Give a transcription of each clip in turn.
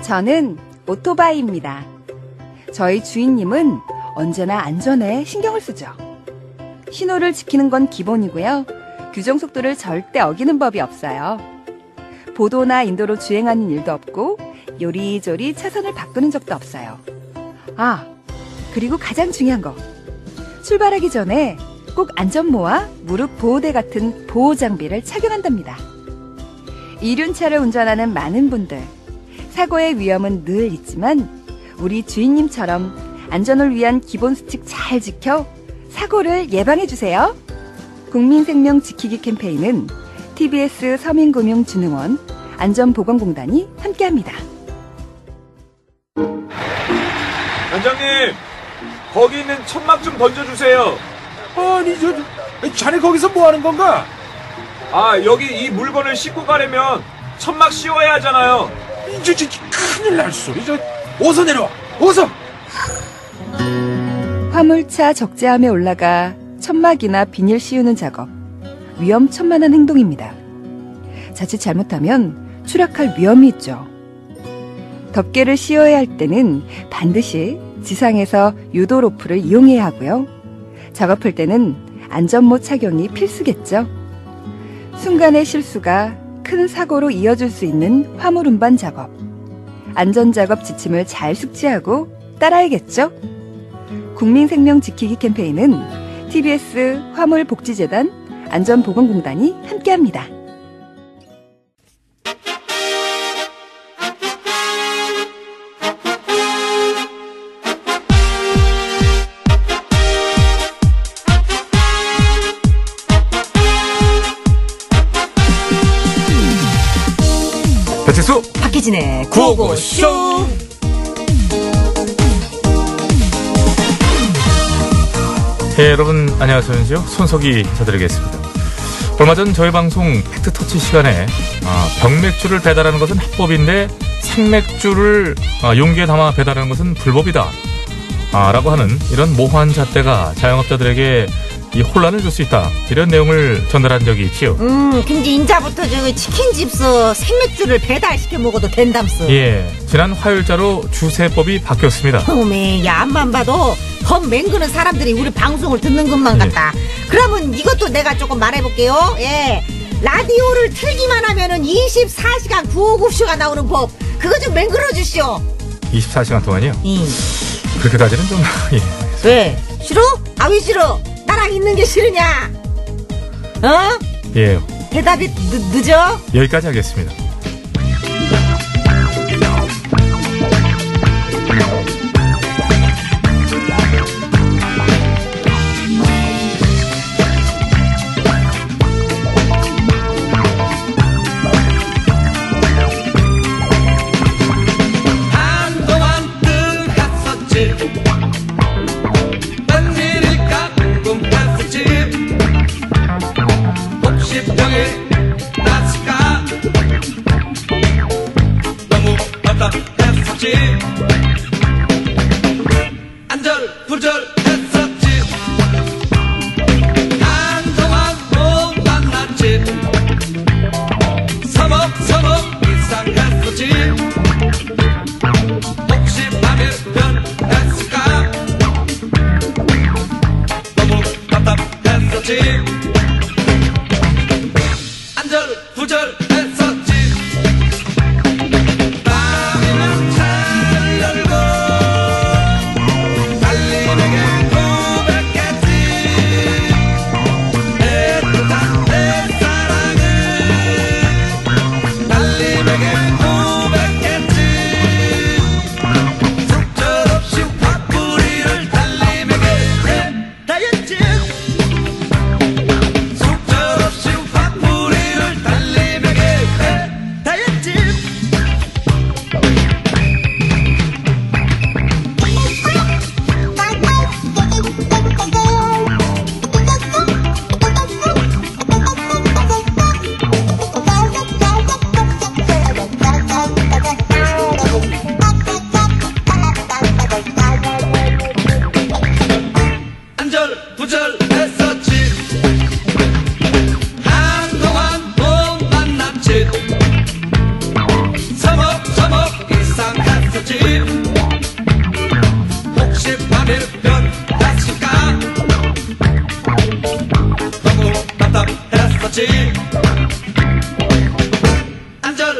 저는 오토바이입니다. 저희 주인님은 언제나 안전에 신경을 쓰죠. 신호를 지키는 건 기본이고요. 규정 속도를 절대 어기는 법이 없어요. 보도나 인도로 주행하는 일도 없고 요리조리 차선을 바꾸는 적도 없어요. 그리고 가장 중요한 거. 출발하기 전에 꼭 안전모와 무릎 보호대 같은 보호 장비를 착용한답니다. 이륜차를 운전하는 많은 분들, 사고의 위험은 늘 있지만 우리 주인님처럼 안전을 위한 기본 수칙 잘 지켜 사고를 예방해주세요. 국민생명 지키기 캠페인은 TBS 서민금융진흥원 안전보건공단이 함께합니다. 원장님, 거기 있는 천막 좀 던져주세요. 아니, 자네 거기서 뭐 하는 건가? 여기 이 물건을 싣고 가려면 천막 씌워야 하잖아요. 큰일 날 소리. 어서 내려와, 어서! 화물차 적재함에 올라가 천막이나 비닐 씌우는 작업. 위험천만한 행동입니다. 자칫 잘못하면 추락할 위험이 있죠. 덮개를 씌워야 할 때는 반드시 지상에서 유도 로프를 이용해야 하고요. 작업할 때는 안전모 착용이 필수겠죠. 순간의 실수가 큰 사고로 이어질 수 있는 화물 운반 작업. 안전작업 지침을 잘 숙지하고 따라야겠죠. 국민생명 지키기 캠페인은 TBS 화물복지재단 안전보건공단이 함께합니다. 배치수 박희진의 구호고쇼. 여러분 안녕하세요. 손석희 인사드리겠습니다. 얼마 전 저희 방송 팩트터치 시간에 병맥주를 배달하는 것은 합법인데 생맥주를 용기에 담아 배달하는 것은 불법이다 라고 하는 이런 모호한 잣대가 자영업자들에게 이 혼란을 줄 수 있다, 이런 내용을 전달한 적이 있지요. 근데 인자부터 저기 치킨집서 생맥주를 배달시켜 먹어도 된담스. 예, 지난 화요일자로 주세법이 바뀌었습니다. 어메, 야, 앞만 봐도 덤 맹그는 사람들이 우리 방송을 듣는 것만 같다. 그러면 이것도 내가 조금 말해볼게요. 예, 라디오를 틀기만 하면은 24시간 구호고쇼가 나오는 법, 그거 좀 맹글어 주시오. 24시간 동안이요? 그렇게까지는 좀 예. 왜? 싫어? 왜 싫어? 나랑 있는 게 싫으냐? 예. 대답이 늦어? 여기까지 하겠습니다. 한동안 뜨갔었지. 웬일일까 궁금했었지. 혹시 병이 났을까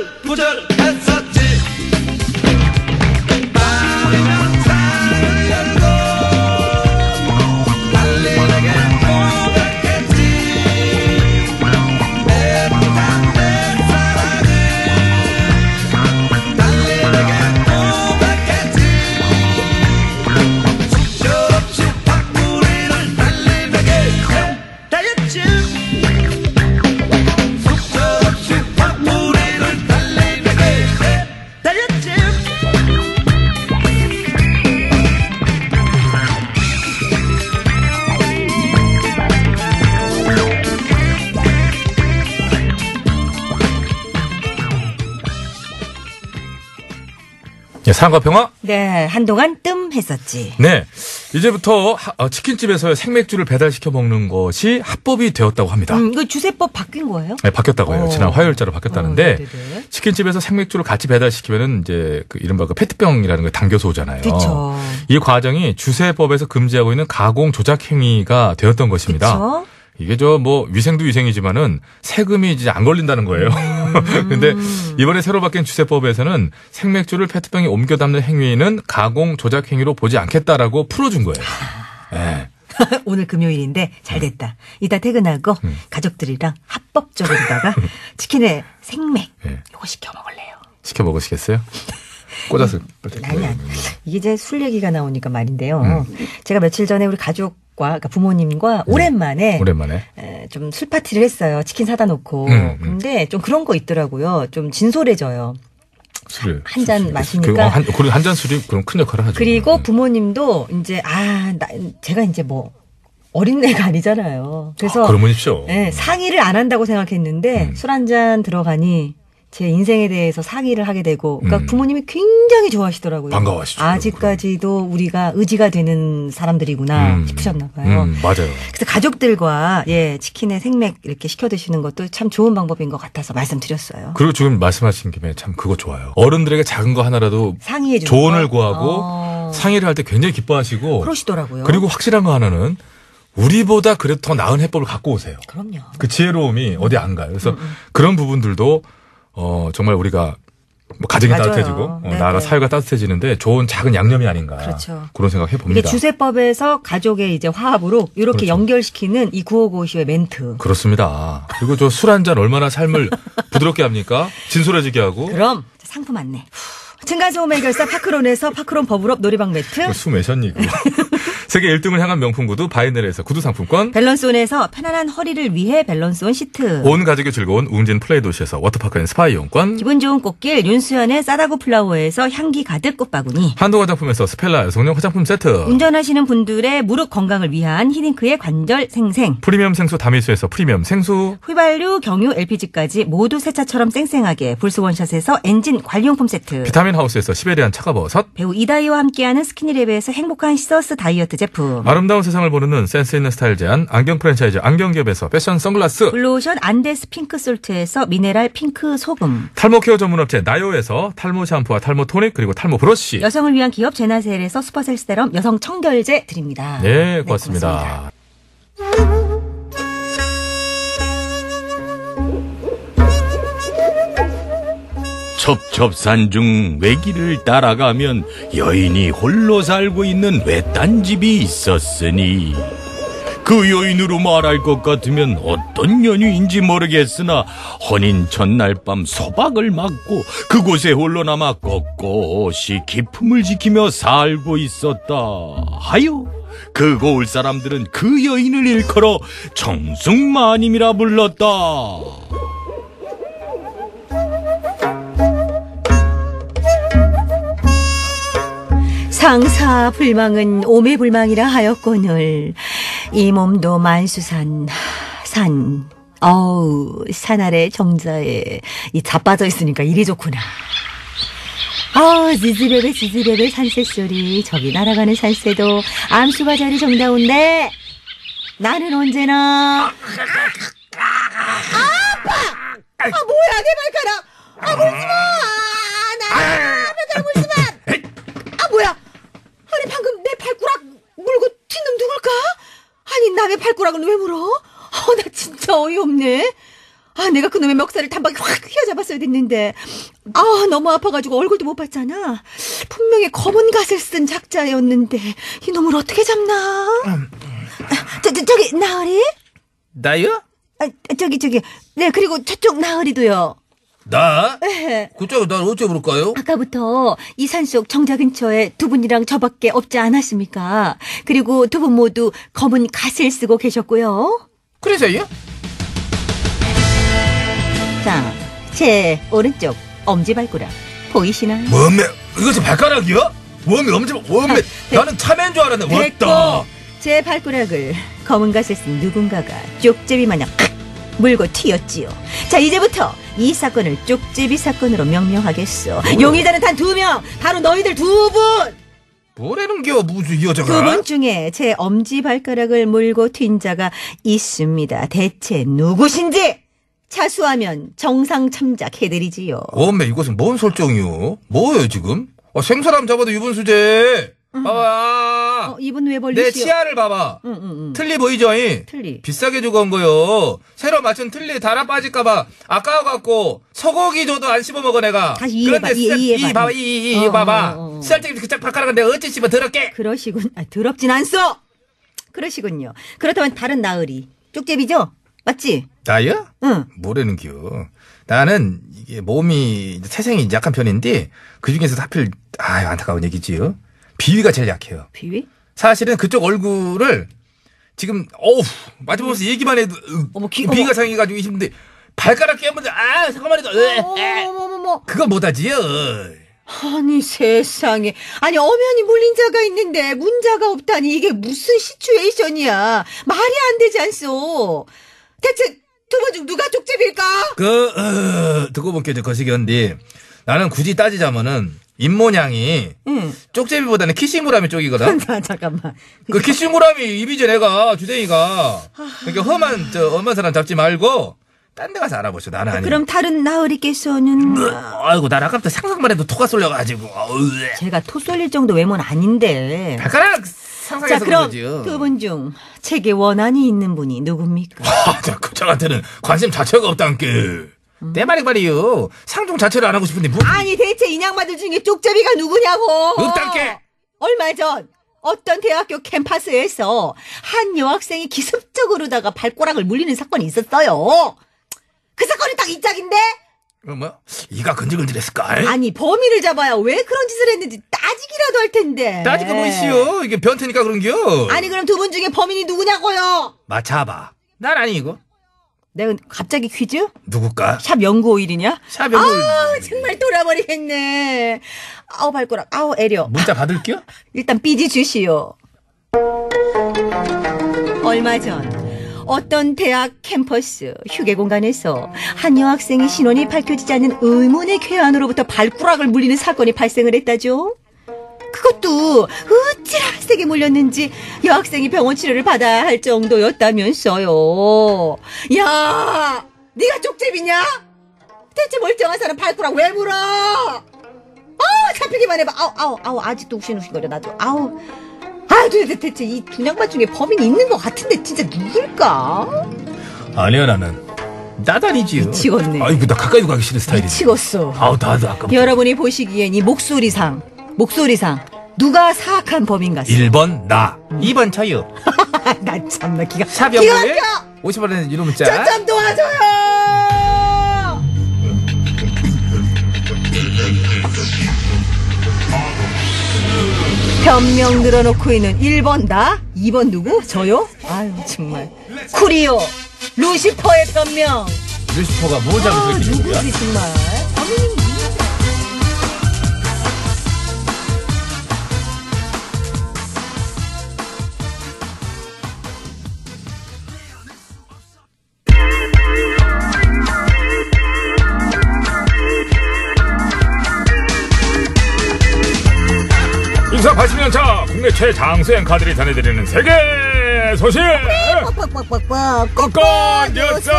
부절했었지. 밤이면 창을 열고 달리에게 고백했지. 애틋한 내 사랑을 달리에게 고백했지. 숙제없이 팝뿌리를 달리에게 했다였지. 숙제없이 팝뿌리를 달리에게 했다였지. 예, 사랑과 평화. 네, 한동안 뜸했었지. 네, 이제부터 치킨집에서 생맥주를 배달시켜 먹는 것이 합법이 되었다고 합니다. 이거 주세법 바뀐 거예요? 네, 바뀌었다고 해요. 지난 화요일자로 바뀌었다는데 네네네. 치킨집에서 생맥주를 같이 배달시키면은 이제 그 이른바 그 페트병이라는 걸 당겨서 오잖아요. 그쵸. 이 과정이 주세법에서 금지하고 있는 가공 조작 행위가 되었던 것입니다. 그쵸? 이게 위생도 위생이지만은 세금이 이제 안 걸린다는 거예요. 근데 이번에 새로 바뀐 주세법에서는 생맥주를 페트병에 옮겨 담는 행위는 가공 조작 행위로 보지 않겠다라고 풀어준 거예요. 네. 오늘 금요일인데 잘 됐다. 이따 퇴근하고 가족들이랑 합법적으로다가 치킨에 생맥 네. 요거 시켜 먹을래요. 시켜 먹으시겠어요? 꽂아서. 아니야. 이게 이제 술 얘기가 나오니까 말인데요. 제가 며칠 전에 우리 가족과 그러니까 부모님과 오랜만에 좀 술 파티를 했어요. 치킨 사다 놓고. 근데 좀 그런 거 있더라고요. 좀 진솔해져요. 술을 한 잔 마시니까. 그리고 한 잔 술이 그럼 큰 역할을 하죠. 그리고 부모님도 이제 제가 이제 뭐 어린애가 아니잖아요. 그래서 그러면십시오. 네, 상의를 안 한다고 생각했는데 술 한 잔 들어가니 제 인생에 대해서 상의를 하게 되고, 그러니까 부모님이 굉장히 좋아하시더라고요. 반가워하시죠. 아직까지도 우리가 의지가 되는 사람들이구나 싶으셨나 봐요. 맞아요. 그래서 가족들과 치킨에 생맥 이렇게 시켜 드시는 것도 참 좋은 방법인 것 같아서 말씀드렸어요. 그리고 지금 말씀하신 김에 참 그거 좋아요. 어른들에게 작은 거 하나라도 상의해 주는 조언을 구하고 상의를 할 때 굉장히 기뻐하시고 그러시더라고요. 그리고 확실한 거 하나는 우리보다 그래도 더 나은 해법을 갖고 오세요. 그럼요. 그 지혜로움이 어디 안 가요. 그래서 그런 부분들도 정말 우리가 뭐 가정이 맞아요. 따뜻해지고 네네. 나아가 사회가 따뜻해지는데 좋은 작은 양념이 아닌가. 그렇죠. 그런 생각 해봅니다. 이게 주세법에서 가족의 이제 화합으로 이렇게 그렇죠. 연결시키는 이 9595의 멘트. 그렇습니다. 그리고 저 술 한 잔 얼마나 삶을 부드럽게 합니까? 진솔해지게 하고. 그럼 층간소음 안내. 층간소음 해결사 파크론에서 파크론 버블업 놀이방 매트. 숨매셨니? 세계 1등을 향한 명품 구두 바이넬에서 구두 상품권. 밸런스온에서 편안한 허리를 위해 밸런스온 시트. 온 가족이 즐거운 웅진 플레이 도시에서 워터파크 앤 스파 이용권. 기분 좋은 꽃길 윤수연의 싸다고 플라워에서 향기 가득 꽃바구니. 한도 화장품에서 스펠라 여성용 화장품 세트. 운전하시는 분들의 무릎 건강을 위한 히딩크의 관절 생생. 프리미엄 생수 다미수에서 프리미엄 생수. 휘발유, 경유, LPG까지 모두 새 차처럼 쌩쌩하게 불스원샷에서 엔진 관리용품 세트. 비타민 하우스에서 시베리안 차가버섯. 배우 이다희와 함께하는 스키니랩에서 행복한 시서스 다이어트 제품. 아름다운 세상을 보는 센스 있는 스타일 제안 안경 프랜차이즈 안경기업에서 패션 선글라스. 블루오션 안데스 핑크 솔트에서 미네랄 핑크 소금. 탈모 케어 전문업체 나요에서 탈모 샴푸와 탈모 토닉 그리고 탈모 브러쉬. 여성을 위한 기업 제나셀에서 슈퍼셀 세럼 여성 청결제 드립니다. 네, 고맙습니다. 첩첩산 중 외길을 따라가면 여인이 홀로 살고 있는 외딴 집이 있었으니 그 여인으로 말할 것 같으면 어떤 연유인지 모르겠으나 혼인 전날 밤 소박을 맞고 그곳에 홀로 남아 꼿꼿이 기품을 지키며 살고 있었다 하여 그 고을 사람들은 그 여인을 일컬어 청승마님이라 불렀다. 상사불망은 오매불망이라 하였거늘 이 몸도 만수산 산 아래 정자에 이 자빠져 있으니까 이리 좋구나. 지지배배 산새소리 저기 날아가는 산새도 암수가 자리 정다운데 나는 언제나 아빠! 뭐야 내 발가락! 물지마! 발가락 물지마! 뭐야? 아니 방금 내 발가락 물고 튄 놈 누굴까? 아니 남의 발가락을 왜 물어? 나 진짜 어이없네. 내가 그놈의 멱살을 단박에 확 휘어잡았어야 됐는데. 너무 아파가지고 얼굴도 못 봤잖아. 분명히 검은 갓을 쓴 작자였는데 이 놈을 어떻게 잡나? 저기 나으리? 나요? 저기 네, 그리고 저쪽 나으리도요. 나? 네. 그쪽은 난 어째 부를까요? 아까부터 이 산속 정자 근처에 두 분이랑 저밖에 없지 않았습니까? 그리고 두 분 모두 검은 갓을 쓰고 계셨고요. 그래서요? 자, 제 오른쪽 엄지발가락 보이시나요? 웜매 이것이 발가락이요? 웜매 엄지 나는 참외인 줄 알았네. 됐고, 왔다. 제 발가락을 검은 갓을 쓴 누군가가 쪽제비 마냥 물고 튀었지요. 자, 이제부터 이 사건을 쪽제비 사건으로 명명하겠어. 용의자는 단 2명, 바로 너희들 2분. 뭐라는겨 무슨 이 여자가? 2분 중에 제 엄지발가락을 물고 튄 자가 있습니다. 대체 누구신지 차수하면 정상 참작해드리지요. 웜매 이것은 뭔 설정이요? 뭐예요 지금? 생사람 잡아도 유분수제. 봐봐. 이분 왜 벌리시오? 내 치아를 봐봐. 틀리 보이죠? 틀리. 비싸게 주고 온 거요. 새로 맞춘 틀리 달아 빠질까봐 아까워갖고 소고기 줘도 안 씹어 먹어 내가. 다시 이해해봐. 봐봐. 이 봐봐. 살짝 그짝 발가락은 내가 어찌 씹어 더럽게. 그러시군. 더럽진 않소. 그러시군요. 그렇다면 다른 나으리 쪽제비죠? 맞지? 나요? 응. 뭐라는겨. 나는 이게 몸이 태생이 약한 편인데 그 중에서도 하필 안타까운 얘기지요. 비위가 제일 약해요. 비위? 사실은 그쪽 얼굴을 지금 맞아보면서 얘기만 해도 비위가 상해가지고 힘든데 발가락 깨면 잠깐만요. 어머머머. 그거 못하지요. 아니 세상에. 아니 엄연히 물린 자가 있는데 문자가 없다니 이게 무슨 시츄에이션이야. 말이 안 되지 않소. 대체 두 분 중 누가 쪽집일까? 듣고 보니까 이제 거시기한데 나는 굳이 따지자면은 입모양이 쪽제비보다는 키싱구라미 쪽이거든. 잠깐만. 그 키싱구라미 입이지 내가 주댕이가. 그러니까 험한 사람 잡지 말고 딴 데 가서 알아보셔. 나는 아니야. 그럼 다른 나으리께서는 아이고 난 아까부터 상상만 해도 토가 쏠려가지고. 제가 토 쏠릴 정도 외모는 아닌데. 발가락 상상해서 자, 그럼 그러지요. 두 분 중 책에 원한이 있는 분이 누굽니까? 그 저한테는 관심 자체가 없단께. 내 말이요. 상종 자체를 안 하고 싶은데 뭐. 아니 대체 인양마들 중에 쪽제비가 누구냐고. 없단께. 얼마 전 어떤 대학교 캠퍼스에서 한 여학생이 기습적으로다가 발가락을 물리는 사건이 있었어요. 그 사건이 딱 이 짝인데? 그럼 뭐 이가 근질근질했을까? 아니 범인을 잡아야 왜 그런 짓을 했는지 따지기라도 할 텐데. 따지고 뭐 있어요. 이게 변태니까 그런겨. 아니 그럼 두 분 중에 범인이 누구냐고요? 맞춰봐. 난 아니고. 내가 갑자기 퀴즈? 누굴까? 샵 0951이냐? 샵 연구. 정말 돌아버리겠네. 발가락, 애려. 문자 받을게요. 일단 삐지 주시오. 얼마 전 어떤 대학 캠퍼스 휴게 공간에서 한 여학생의 신원이 밝혀지지 않는 의문의 괴한으로부터 발가락을 물리는 사건이 발생을 했다죠. 그것도 어찌나 세게 물렸는지 여학생이 병원 치료를 받아야 할 정도였다면서요. 야, 네가 쪽제비냐? 대체 멀쩡한 사람 발가락 왜 물어? 잡히기만 해봐. 아직도 욱신욱신거려 나도. 대체 이 두 양반 중에 범인이 있는 것 같은데 진짜 누굴까? 아니야 나는. 나다니지요. 미치겠네. 아이고 나 가까이도 가기 싫은 스타일이지. 미치겠어. 나도 아까. 여러분이 보시기엔 이 목소리상 누가 사악한 범인 같습니다. 1번 나. 2번 저요. 나 참나 기가 샵 기가 연구에 막혀. 50원에 유료 문자. 저좀 도와줘요. 변명 늘어놓고 있는 1번 나? 2번 누구? 저요? 아유 정말 쿠리오 루시퍼의 변명. 루시퍼가 뭐 잘못을 했길래 거야? 누구지 정말. 범인이 인사 80년 차 국내 최장수 앵커들이 전해드리는 세계 소식 꼬꼬 뉴스.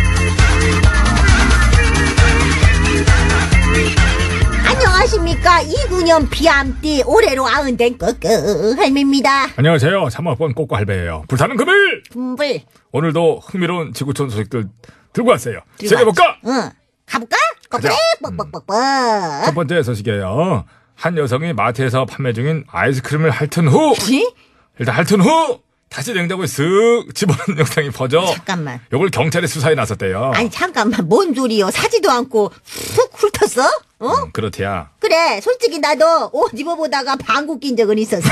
안녕하십니까. 29년 비암띠 올해로 90된 끄끄 할매입니다. 안녕하세요. 3학번 꼬꼬 할배예요. 불타는 금일! 분불. 오늘도 흥미로운 지구촌 소식들 들고 왔어요. 시작해볼까? 응. 가볼까? 꼬꼬레 뻑뻑뻑뻑. 첫 번째 소식이에요. 한 여성이 마트에서 판매 중인 아이스크림을 핥은 후 일단 핥은 후 다시 냉장고에 쓱 집어넣은 영상이 퍼져 잠깐만. 요걸 경찰에 수사에 나섰대요. 아니 잠깐만 뭔 소리요? 사지도 않고 훅 훑었어? 어? 그렇대야. 그래 솔직히 나도 옷 입어보다가 방구 낀 적은 있었어.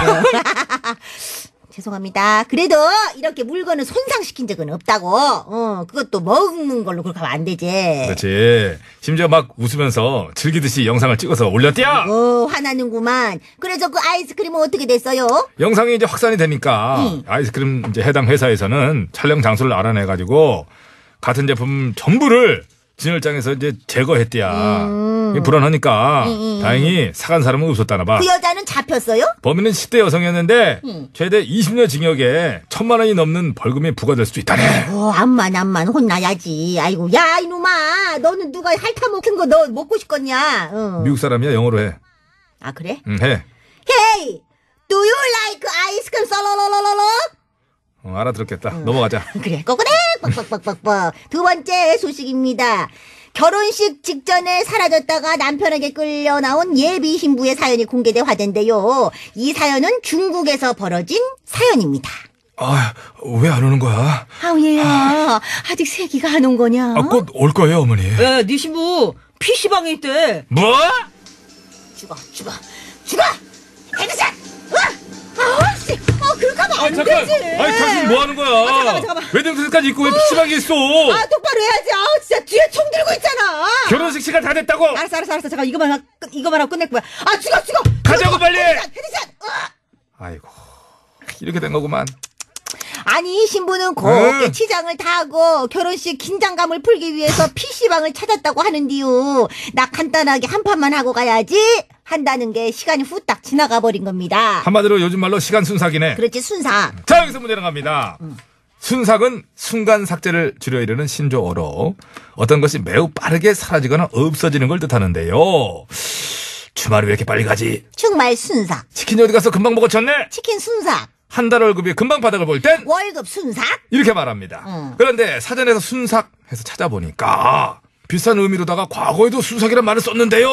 죄송합니다. 그래도 이렇게 물건을 손상시킨 적은 없다고. 그것도 먹는 걸로 그렇게 하면 안 되지. 그렇지. 심지어 막 웃으면서 즐기듯이 영상을 찍어서 올렸대야. 화나는구만. 그래서 그 아이스크림은 어떻게 됐어요? 영상이 이제 확산이 되니까 아이스크림 이제 해당 회사에서는 촬영 장소를 알아내가지고 같은 제품 전부를 진열장에서 이제 제거했대야. 이게 불안하니까 다행히 사간 사람은 없었다나 봐. 그 여자는 잡혔어요? 범인은 10대 여성이었는데 최대 20년 징역에 1,000만 원이 넘는 벌금이 부과될 수도 있다네. 암만 혼나야지. 아이고 야 이놈아 너는 누가 핥아먹힌 거 너 먹고 싶겠냐. 미국 사람이야. 영어로 해. 아 그래? 해. Hey, do you like ice cream? 썰러러러러러? 알아들었겠다. 넘어가자. 그래, 꼬꼬대 뻑뻑뻑뻑뻑. 두 번째 소식입니다. 결혼식 직전에 사라졌다가 남편에게 끌려 나온 예비 신부의 사연이 공개돼 화제인데요. 이 사연은 중국에서 벌어진 사연입니다. 아, 왜 안 오는 거야? 얘야, 아직 세기가 안 온 거냐? 곧 올 거예요, 어머니. 네 신부 PC방에 있대. 뭐? 죽어! 헤드샷! 아씨! 그렇게 하면 안 잠깐. 되지! 아니, 당신 뭐 하는 거야? 잠깐만. 웨딩드레스까지 입고 왜 PC방에 있어? 똑바로 해야지! 진짜 뒤에 총 들고 있잖아! 결혼식 시간 다 됐다고. 알았어. 잠깐 이거만 하고 끝낼 거야. 죽어! 가자고, 빨리! 헤드샷! 아이고, 이렇게 된 거구만. 아니 신부는 곱게 치장을 다하고 결혼식 긴장감을 풀기 위해서 PC방을 찾았다고 하는데요. 나 간단하게 한 판만 하고 가야지 한다는 게 시간이 후딱 지나가 버린 겁니다. 한마디로 요즘 말로 시간 순삭이네. 그렇지 순삭. 자, 여기서 문제는 갑니다. 순삭은 순간 삭제를 줄여 이르는 신조어로 어떤 것이 매우 빠르게 사라지거나 없어지는 걸 뜻하는데요. 주말이 왜 이렇게 빨리 가지? 정말 순삭. 치킨이 어디 가서 금방 먹어쳤네? 치킨 순삭. 한 달 월급이 금방 바닥을 볼 땐 월급 순삭. 이렇게 말합니다. 그런데 사전에서 순삭해서 찾아보니까 비슷한 의미로다가 과거에도 순삭이란 말을 썼는데요.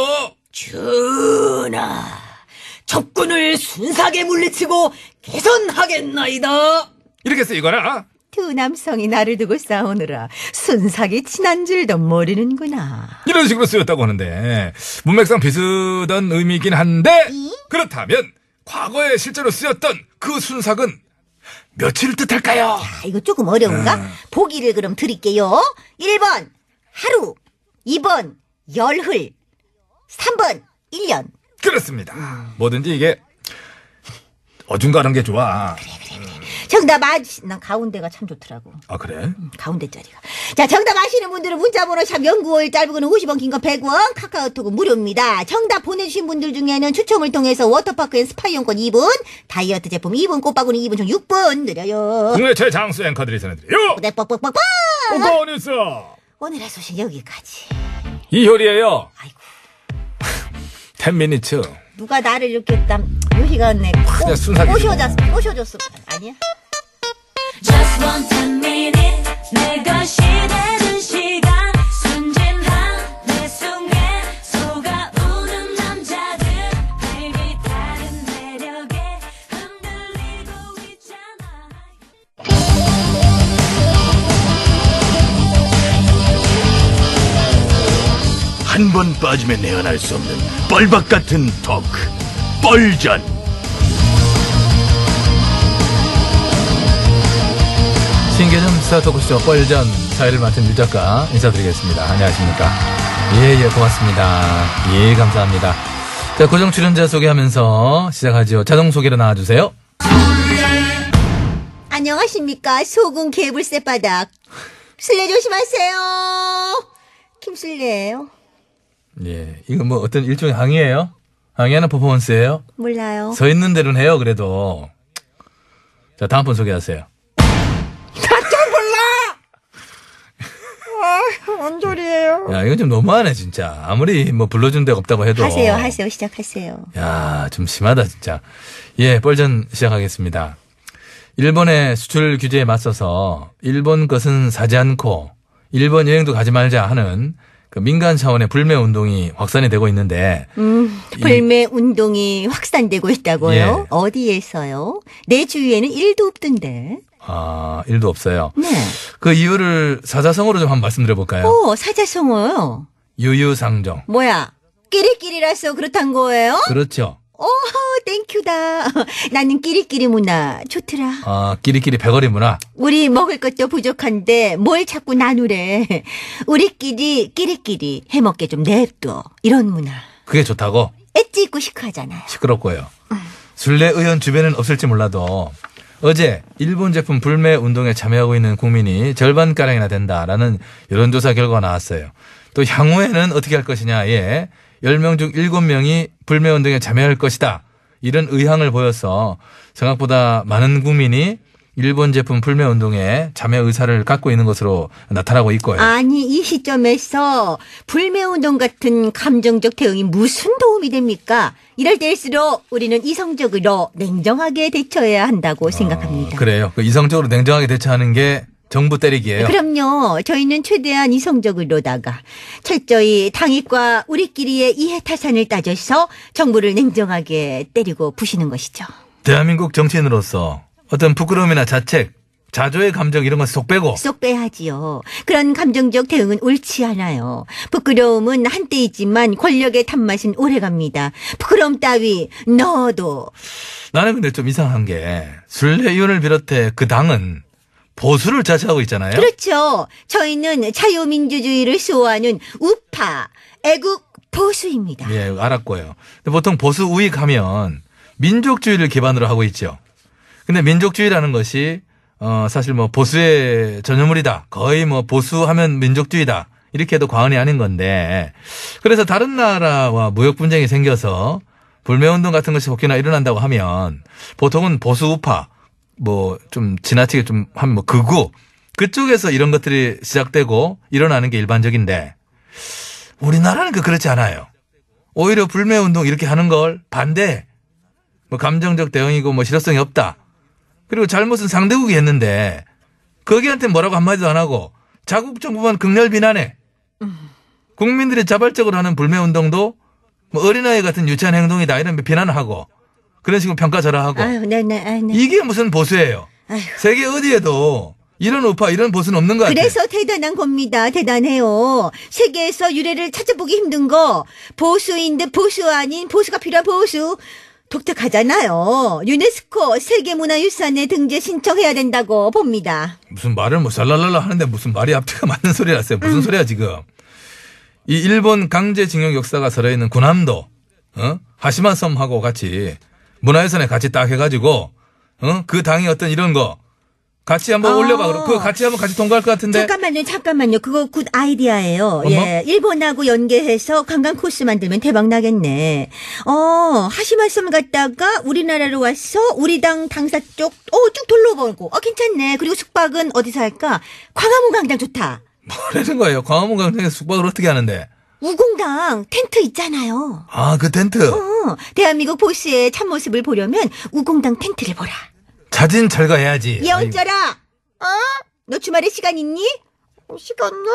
전하, 적군을 순삭에 물리치고 개선하겠나이다. 이렇게 쓰이거나 두 남성이 나를 두고 싸우느라 순삭이 친한 줄도 모르는구나. 이런 식으로 쓰였다고 하는데 문맥상 비슷한 의미이긴 한데 그렇다면 과거에 실제로 쓰였던 그 순삭은 며칠을 뜻할까요? 이거 조금 어려운가? 보기를 그럼 드릴게요. 1번 하루, 2번 열흘, 3번 1년. 그렇습니다. 뭐든지 이게 어중간한 게 좋아. 정답 난 가운데가 참 좋더라고. 아, 그래? 가운데 자리가. 자, 정답 아시는 분들은 문자번호 샵 0951 짧은 건 50원, 긴 건 100원, 카카오톡은 무료입니다. 정답 보내주신 분들 중에는 추첨을 통해서 워터파크 앤 스파 이용권 2분, 다이어트 제품 2분, 꽃바구니 2분 총 6분 드려요. 국내 최장수 앵커들이 전해드려요. 네, 뻑뻑뻑뻑. 오버 뉴스. 오늘의 소식 여기까지. 이효리예요. 아이고. 10미니츠. 누가 나를 이렇게 요 시간에 그냥 순삭이지 꼬셔줬어. 아니야? Just want 10 minutes 내 것이 되는 시간 순진한 내 속에 속아오는 남자들 baby 다른 매력에 흔들리고 있잖아. 한 번 빠지면 내어날 수 없는 뻘박 같은 토크 뻘전. 신개념 스타 토크쇼 뻘전 사회를 맡은 유 작가 인사드리겠습니다. 안녕하십니까? 예, 고맙습니다. 예, 감사합니다. 자, 고정 출연자 소개하면서 시작하죠. 자동 소개로 나와주세요. 안녕하십니까? 소금 개불새 바닥. 실례 조심하세요. 김실례예요. 예, 이거 뭐 어떤 일종의 항의예요? 항의하는 퍼포먼스예요? 몰라요. 서 있는 대로는 해요, 그래도. 자, 다음 분 소개하세요. 좀 몰라. 뭔 소리예요? 야, 이건 좀 너무하네, 진짜. 아무리 뭐 불러준 데가 없다고 해도. 하세요, 시작하세요. 야, 좀 심하다, 진짜. 예, 뻘전 시작하겠습니다. 일본의 수출 규제에 맞서서 일본 것은 사지 않고 일본 여행도 가지 말자 하는 그 민간 차원의 불매 운동이 확산이 되고 있는데. 불매 운동이 확산되고 있다고요? 예. 어디에서요? 내 주위에는 1도 없던데. 아, 일도 없어요. 네. 그 이유를 사자성어로 좀 한번 말씀드려 볼까요? 사자성어요. 유유상종. 뭐야? 끼리끼리라서 그렇단 거예요? 그렇죠. 땡큐다. 나는 끼리끼리 문화 좋더라. 아, 끼리끼리 배거리 문화. 우리 먹을 것도 부족한데 뭘 자꾸 나누래. 우리끼리 끼리끼리 해먹게 좀 냅둬. 이런 문화. 그게 좋다고? 엣지 있고 시크하잖아요. 시끄럽고요. 순례 의원 주변엔 없을지 몰라도 어제 일본 제품 불매 운동에 참여하고 있는 국민이 절반가량이나 된다라는 여론조사 결과가 나왔어요. 또 향후에는 어떻게 할 것이냐에 10명 중 7명이 불매 운동에 참여할 것이다. 이런 의향을 보여서 생각보다 많은 국민이 일본 제품 불매 운동에 참여 의사를 갖고 있는 것으로 나타나고 있고요. 아니 이 시점에서 불매 운동 같은 감정적 대응이 무슨 도움이 됩니까? 이럴 때일수록 우리는 이성적으로 냉정하게 대처해야 한다고 생각합니다. 그래요. 그 이성적으로 냉정하게 대처하는 게 정부 때리기예요. 그럼요. 저희는 최대한 이성적으로다가 철저히 당익과 우리끼리의 이해타산을 따져서 정부를 냉정하게 때리고 부시는 것이죠. 대한민국 정치인으로서 어떤 부끄러움이나 자책, 자조의 감정 이런 건 쏙 빼고. 쏙 빼야지요. 그런 감정적 대응은 옳지 않아요. 부끄러움은 한때이지만 권력의 단맛은 오래갑니다. 부끄러움 따위 넣어도. 나는 근데 좀 이상한 게 순례위원을 비롯해 그 당은 보수를 자처하고 있잖아요. 그렇죠. 저희는 자유민주주의를 수호하는 우파, 애국 보수입니다. 예, 알았고요. 근데 보통 보수 우익하면 민족주의를 기반으로 하고 있죠. 근데 민족주의라는 것이 사실 뭐 보수의 전유물이다. 거의 뭐 보수하면 민족주의다. 이렇게 해도 과언이 아닌 건데, 그래서 다른 나라와 무역 분쟁이 생겨서 불매운동 같은 것이 혹여나 일어난다고 하면 보통은 보수 우파, 뭐 좀 지나치게 좀 하면 뭐 극우 그쪽에서 이런 것들이 시작되고 일어나는 게 일반적인데, 우리나라는 그렇지 않아요. 오히려 불매운동 이렇게 하는 걸 반대. 뭐 감정적 대응이고 뭐 실효성이 없다. 그리고 잘못은 상대국이 했는데 거기한테 뭐라고 한마디도 안 하고 자국 정부만 극렬 비난해. 국민들이 자발적으로 하는 불매운동도 뭐 어린아이 같은 유치한 행동이다 이런 비난을 하고 그런 식으로 평가절하하고. 네. 이게 무슨 보수예요. 아유. 세계 어디에도 이런 우파 이런 보수는 없는 것 같아요. 그래서 대단한 겁니다. 대단해요. 세계에서 유래를 찾아보기 힘든 거. 보수인 듯 보수 아닌 보수가 필요한 보수. 독특하잖아요. 유네스코 세계문화유산에 등재 신청해야 된다고 봅니다. 무슨 말을 뭐 살랄랄라 하는데 무슨 말이 앞뒤가 맞는 소리를 하세요. 무슨 소리야 지금. 이 일본 강제징용 역사가 서려있는 군함도 하시마 섬하고 같이 문화유산에 같이 딱 해가지고 그 당이 어떤 이런 거 같이 한번 올려봐. 그럼 그거 같이 한번 같이 통과할 것 같은데. 잠깐만요. 그거 굿 아이디어예요. 어머? 예, 일본하고 연계해서 관광 코스 만들면 대박 나겠네. 하시마섬 갔다가 우리나라로 와서 우리 당 당사 쪽 쭉 둘러보고. 괜찮네. 그리고 숙박은 어디서 할까? 광화문 광장 좋다. 뭐라는 거예요? 광화문 광장에서 숙박을 어떻게 하는데? 우공당 텐트 있잖아요. 아, 그 텐트. 대한민국 보수의 참모습을 보려면 우공당 텐트를 보라. 사진 촬영해야지. 예언자라. 너 주말에 시간 있니? 시간요?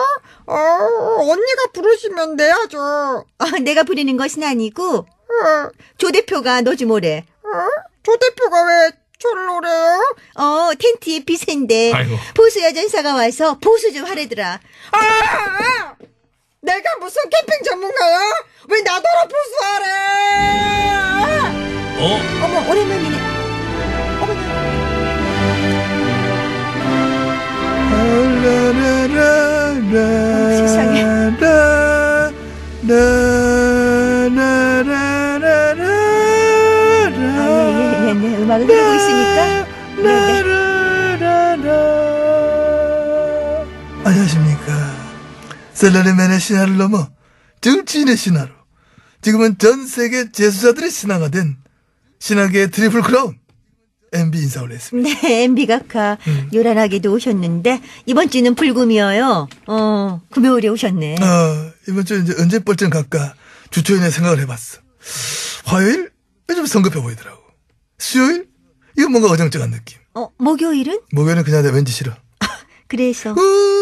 언니가 부르시면 내야죠. 내가 부르는 것은 아니고 조 대표가 너 좀 오래. 조 대표가 왜 저를 오래요? 텐트에 비센데 아이고. 보수 여전사가 와서 보수 좀 하래더라. 내가 무슨 캠핑 전문가야? 왜 나더러 보수하래? 어머, 오랜만이네. 세상에. 네. 음악을 흐르고 있으니까. 네. 안녕하십니까. 셀러리맨의 신화를 넘어 정치인의 신화로 지금은 전 세계 재수자들의 신화가 된 신화계의 트리플 크라운 MB 인사 올렸습니다. 네, MB 각하 요란하게도 오셨는데 이번 주는 불금이어요. 금요일에 오셨네. 이번 주 이제 언제 뻘전 갈까 주초인에 생각을 해봤어. 화요일 좀 성급해 보이더라고. 수요일 이건 뭔가 어정쩡한 느낌. 목요일은? 목요일은 그냥 내 왠지 싫어. 그래서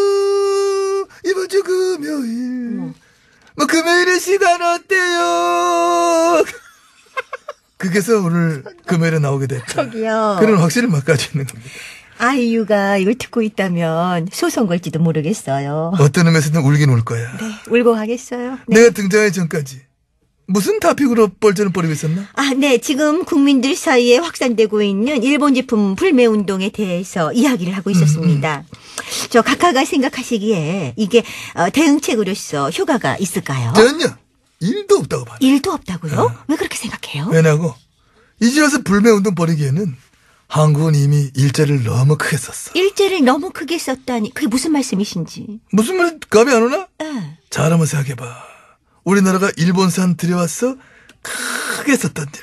이번 주 금요일 뭐 금요일의 시간 어때요? 그게서 오늘 금요일에 나오게 됐다. 저기요. 그런 확신을 막 가지고 있는 겁니다. 아이유가 이걸 듣고 있다면 소송 걸지도 모르겠어요. 어떤 의미에서든 울긴 울 거야. 네, 울고 가겠어요. 네. 내가 등장하기 전까지 무슨 타픽으로 뻘전을 벌이고 있었나? 네. 지금 국민들 사이에 확산되고 있는 일본 제품 불매 운동에 대해서 이야기를 하고 있었습니다. 저 각하가 생각하시기에 이게 대응책으로서 효과가 있을까요? 전혀 일도 없다고 봐. 일도 없다고요? 왜 그렇게 생각해요? 왜냐고 이제 와서 불매 운동 벌이기에는 한국은 이미 일제를 너무 크게 썼어. 일제를 너무 크게 썼다니 그게 무슨 말씀이신지. 무슨 말 감이 안 오나? 네. 잘 한번 생각해봐. 우리나라가 일본산 들여와서 크게 썼던 일.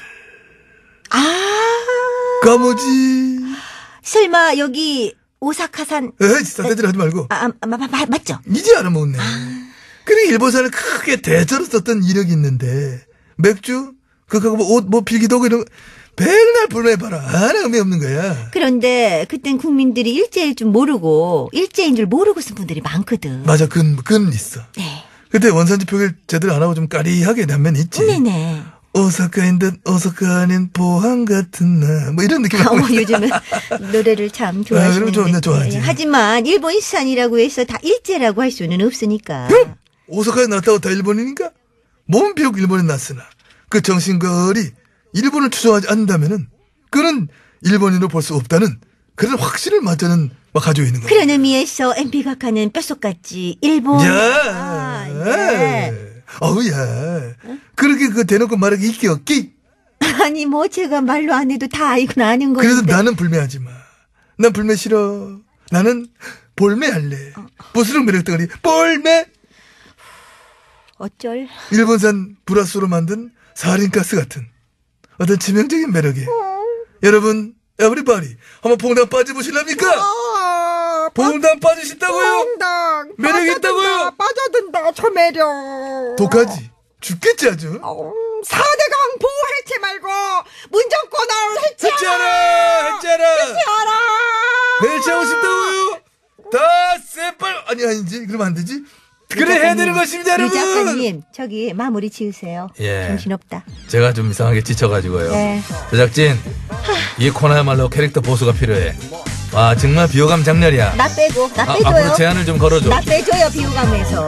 까무지. 설마 여기 오사카산. 에이, 싸대질 하지 말고. 맞죠? 이제 알아먹네. 그래, 일본산을 크게 대저로 썼던 이력이 있는데, 맥주, 그거 뭐 옷, 필기도 하고 이런 거, 백날 불러해봐라. 하나 의미 없는 거야. 그런데, 그땐 국민들이 일제인 줄 모르고 쓴 분들이 많거든. 맞아, 그건 있어. 네. 그때 원산지 표기를 제대로 안 하고 좀 까리하게 난 면이 있지. 네네. 오사카인 듯 오사카 아닌 포항 같은 나. 뭐 이런 느낌. 요즘은 노래를 참 좋아하시는데. 그럼 좋아하지. 하지만 일본산이라고 해서 다 일제라고 할 수는 없으니까. 그럼 오사카에 났다고 다 일본이니까? 몸 비록 일본에 났으나 그 정신거리 일본을 추종하지 않는다면은 그는 일본인으로 볼 수 없다는 그런 확신을 맞저는 가지고 있는 거야. 그런 의미에서 MB 각하는 뼛속같이 일본. 야, 어우야, 그렇게 대놓고 말하기 있기 없기? 아니 뭐 제가 말로 안 해도 다 알고 아는 건데. 그래도 나는 불매하지 마. 난 불매 싫어. 나는 볼매할래. 보수력 매력 덩어리 볼매. 어쩔. 일본산 브라스로 만든 사린가스 같은 어떤 치명적인 매력에 여러분 에브리바디 한번 퐁당 빠져보실랍니까? 퐁당 빠지신다고요? 퐁당 매력 있다고요? 빠져든다 저 매력. 독하지? 죽겠지 아주. 4대강 보호 해체 말고 문정권을 해체하라. 해체하고 싶다고요? 다 새빨 아니지 그러면 안 되지. 그래 해야 되는 것입니다 여러분. 유 작가님 저기 마무리 지으세요. 예. 정신없다. 제가 좀 이상하게 지쳐가지고요. 네. 제작진, 이 코너야말로 캐릭터 보수가 필요해. 와, 정말 비호감 장렬이야. 나 빼줘요. 앞으로 제안을 좀 걸어줘. 나 빼줘요 비호감에서.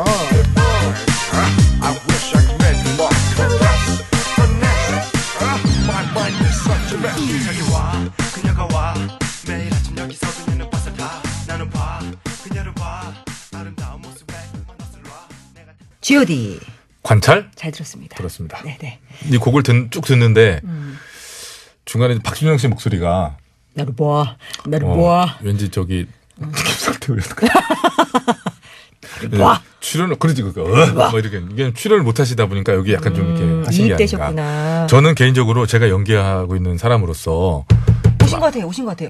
G.O.D. 관찰? 잘 들었습니다. 들었습니다. 네네. 이 곡을 쭉 듣는데 중간에 박준영 씨 목소리가 나를 봐. 왠지 저기 김상태 의원 봐. 출연을 그러지 그거 뭐 이렇게 이게 출연을 못 하시다 보니까 여기 약간 좀 이렇게 하신 게 아닌가. 이입되셨구나. 저는 개인적으로 제가 연기하고 있는 사람으로서 오신 것 같아요.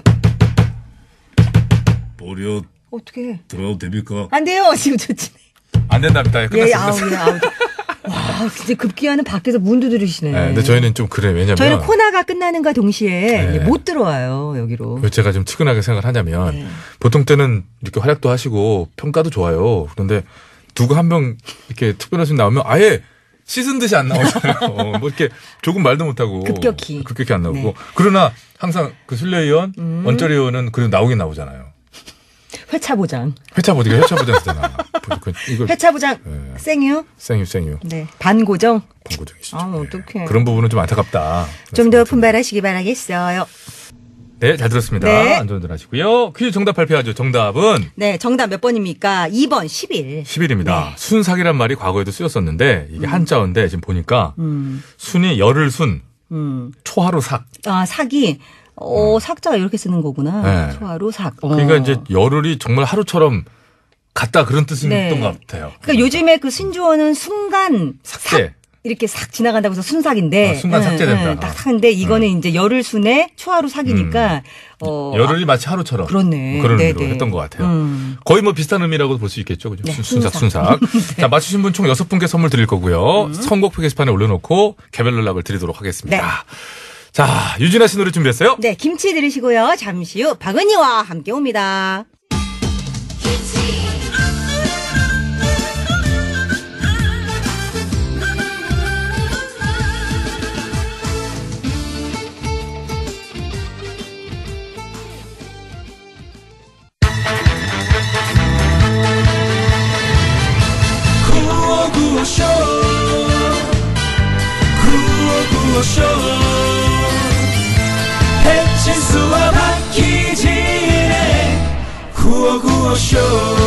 보려 어떻게? 들어도 됩니까? 안 돼요. 지금 좋지. 안 된답니다. 끝났습니다. 와, 진짜 급기야는 밖에서 문 두드리시네. 네, 근데 저희는 좀 그래. 왜냐면 저희는 코너가 끝나는가 동시에 네. 이제 못 들어와요 여기로. 제가 좀 측은하게 생각을 하자면 네. 보통 때는 이렇게 활약도 하시고 평가도 좋아요. 그런데 누구 한 명 이렇게 특별하신 나오면 아예 씻은 듯이 안 나오잖아요. 뭐 이렇게 조금 말도 못하고 급격히 안 나오고. 네. 그러나 항상 그 순례위원, 원자리 의원은 그래도 나오긴 나오잖아요. 회차보장 쓰잖아. 이걸 회차보장 네. 생유. 생유. 네. 반고정. 본고정이시죠. 어떡해. 그런 부분은 좀 안타깝다. 좀 더 분발하시기 바라겠어요. 네, 잘 들었습니다. 네. 안전운전 하시고요. 퀴즈 정답 발표하죠. 정답은 네, 정답 몇 번입니까? 2번 10일. 10일입니다. 네. 순삭이란 말이 과거에도 쓰였었는데 이게 한자어인데 지금 보니까 순이 열을 순, 초하루 삭. 아, 삭이 삭자가 이렇게 쓰는 거구나. 네. 소하루 삭. 그러니까 이제 열흘이 정말 하루처럼 갔다 그런 뜻이었던 네. 것 같아요. 그러니까 요즘에 그 신조어는 순간 삭제. 이렇게 싹 지나간다고 해서 순삭인데. 순간 삭제된다. 딱 하는데 이거는 이제 열흘 순에 초하루 사귀니까. 열흘이 마치 하루처럼. 그렇네. 그런 의미로 네네. 했던 것 같아요. 거의 뭐 비슷한 의미라고 볼 수 있겠죠. 그죠? 네, 순삭. 순삭. 자, 맞추신 분 총 6분께 선물 드릴 거고요. 선곡표 게시판에 올려놓고 개별 연락을 드리도록 하겠습니다. 네. 자, 유진아 씨 노래 준비했어요? 네, 김치 들으시고요. 잠시 후 박은희와 함께 옵니다. 구호구호쇼 구호구호쇼 배칠수와 박희진의 구호구호쇼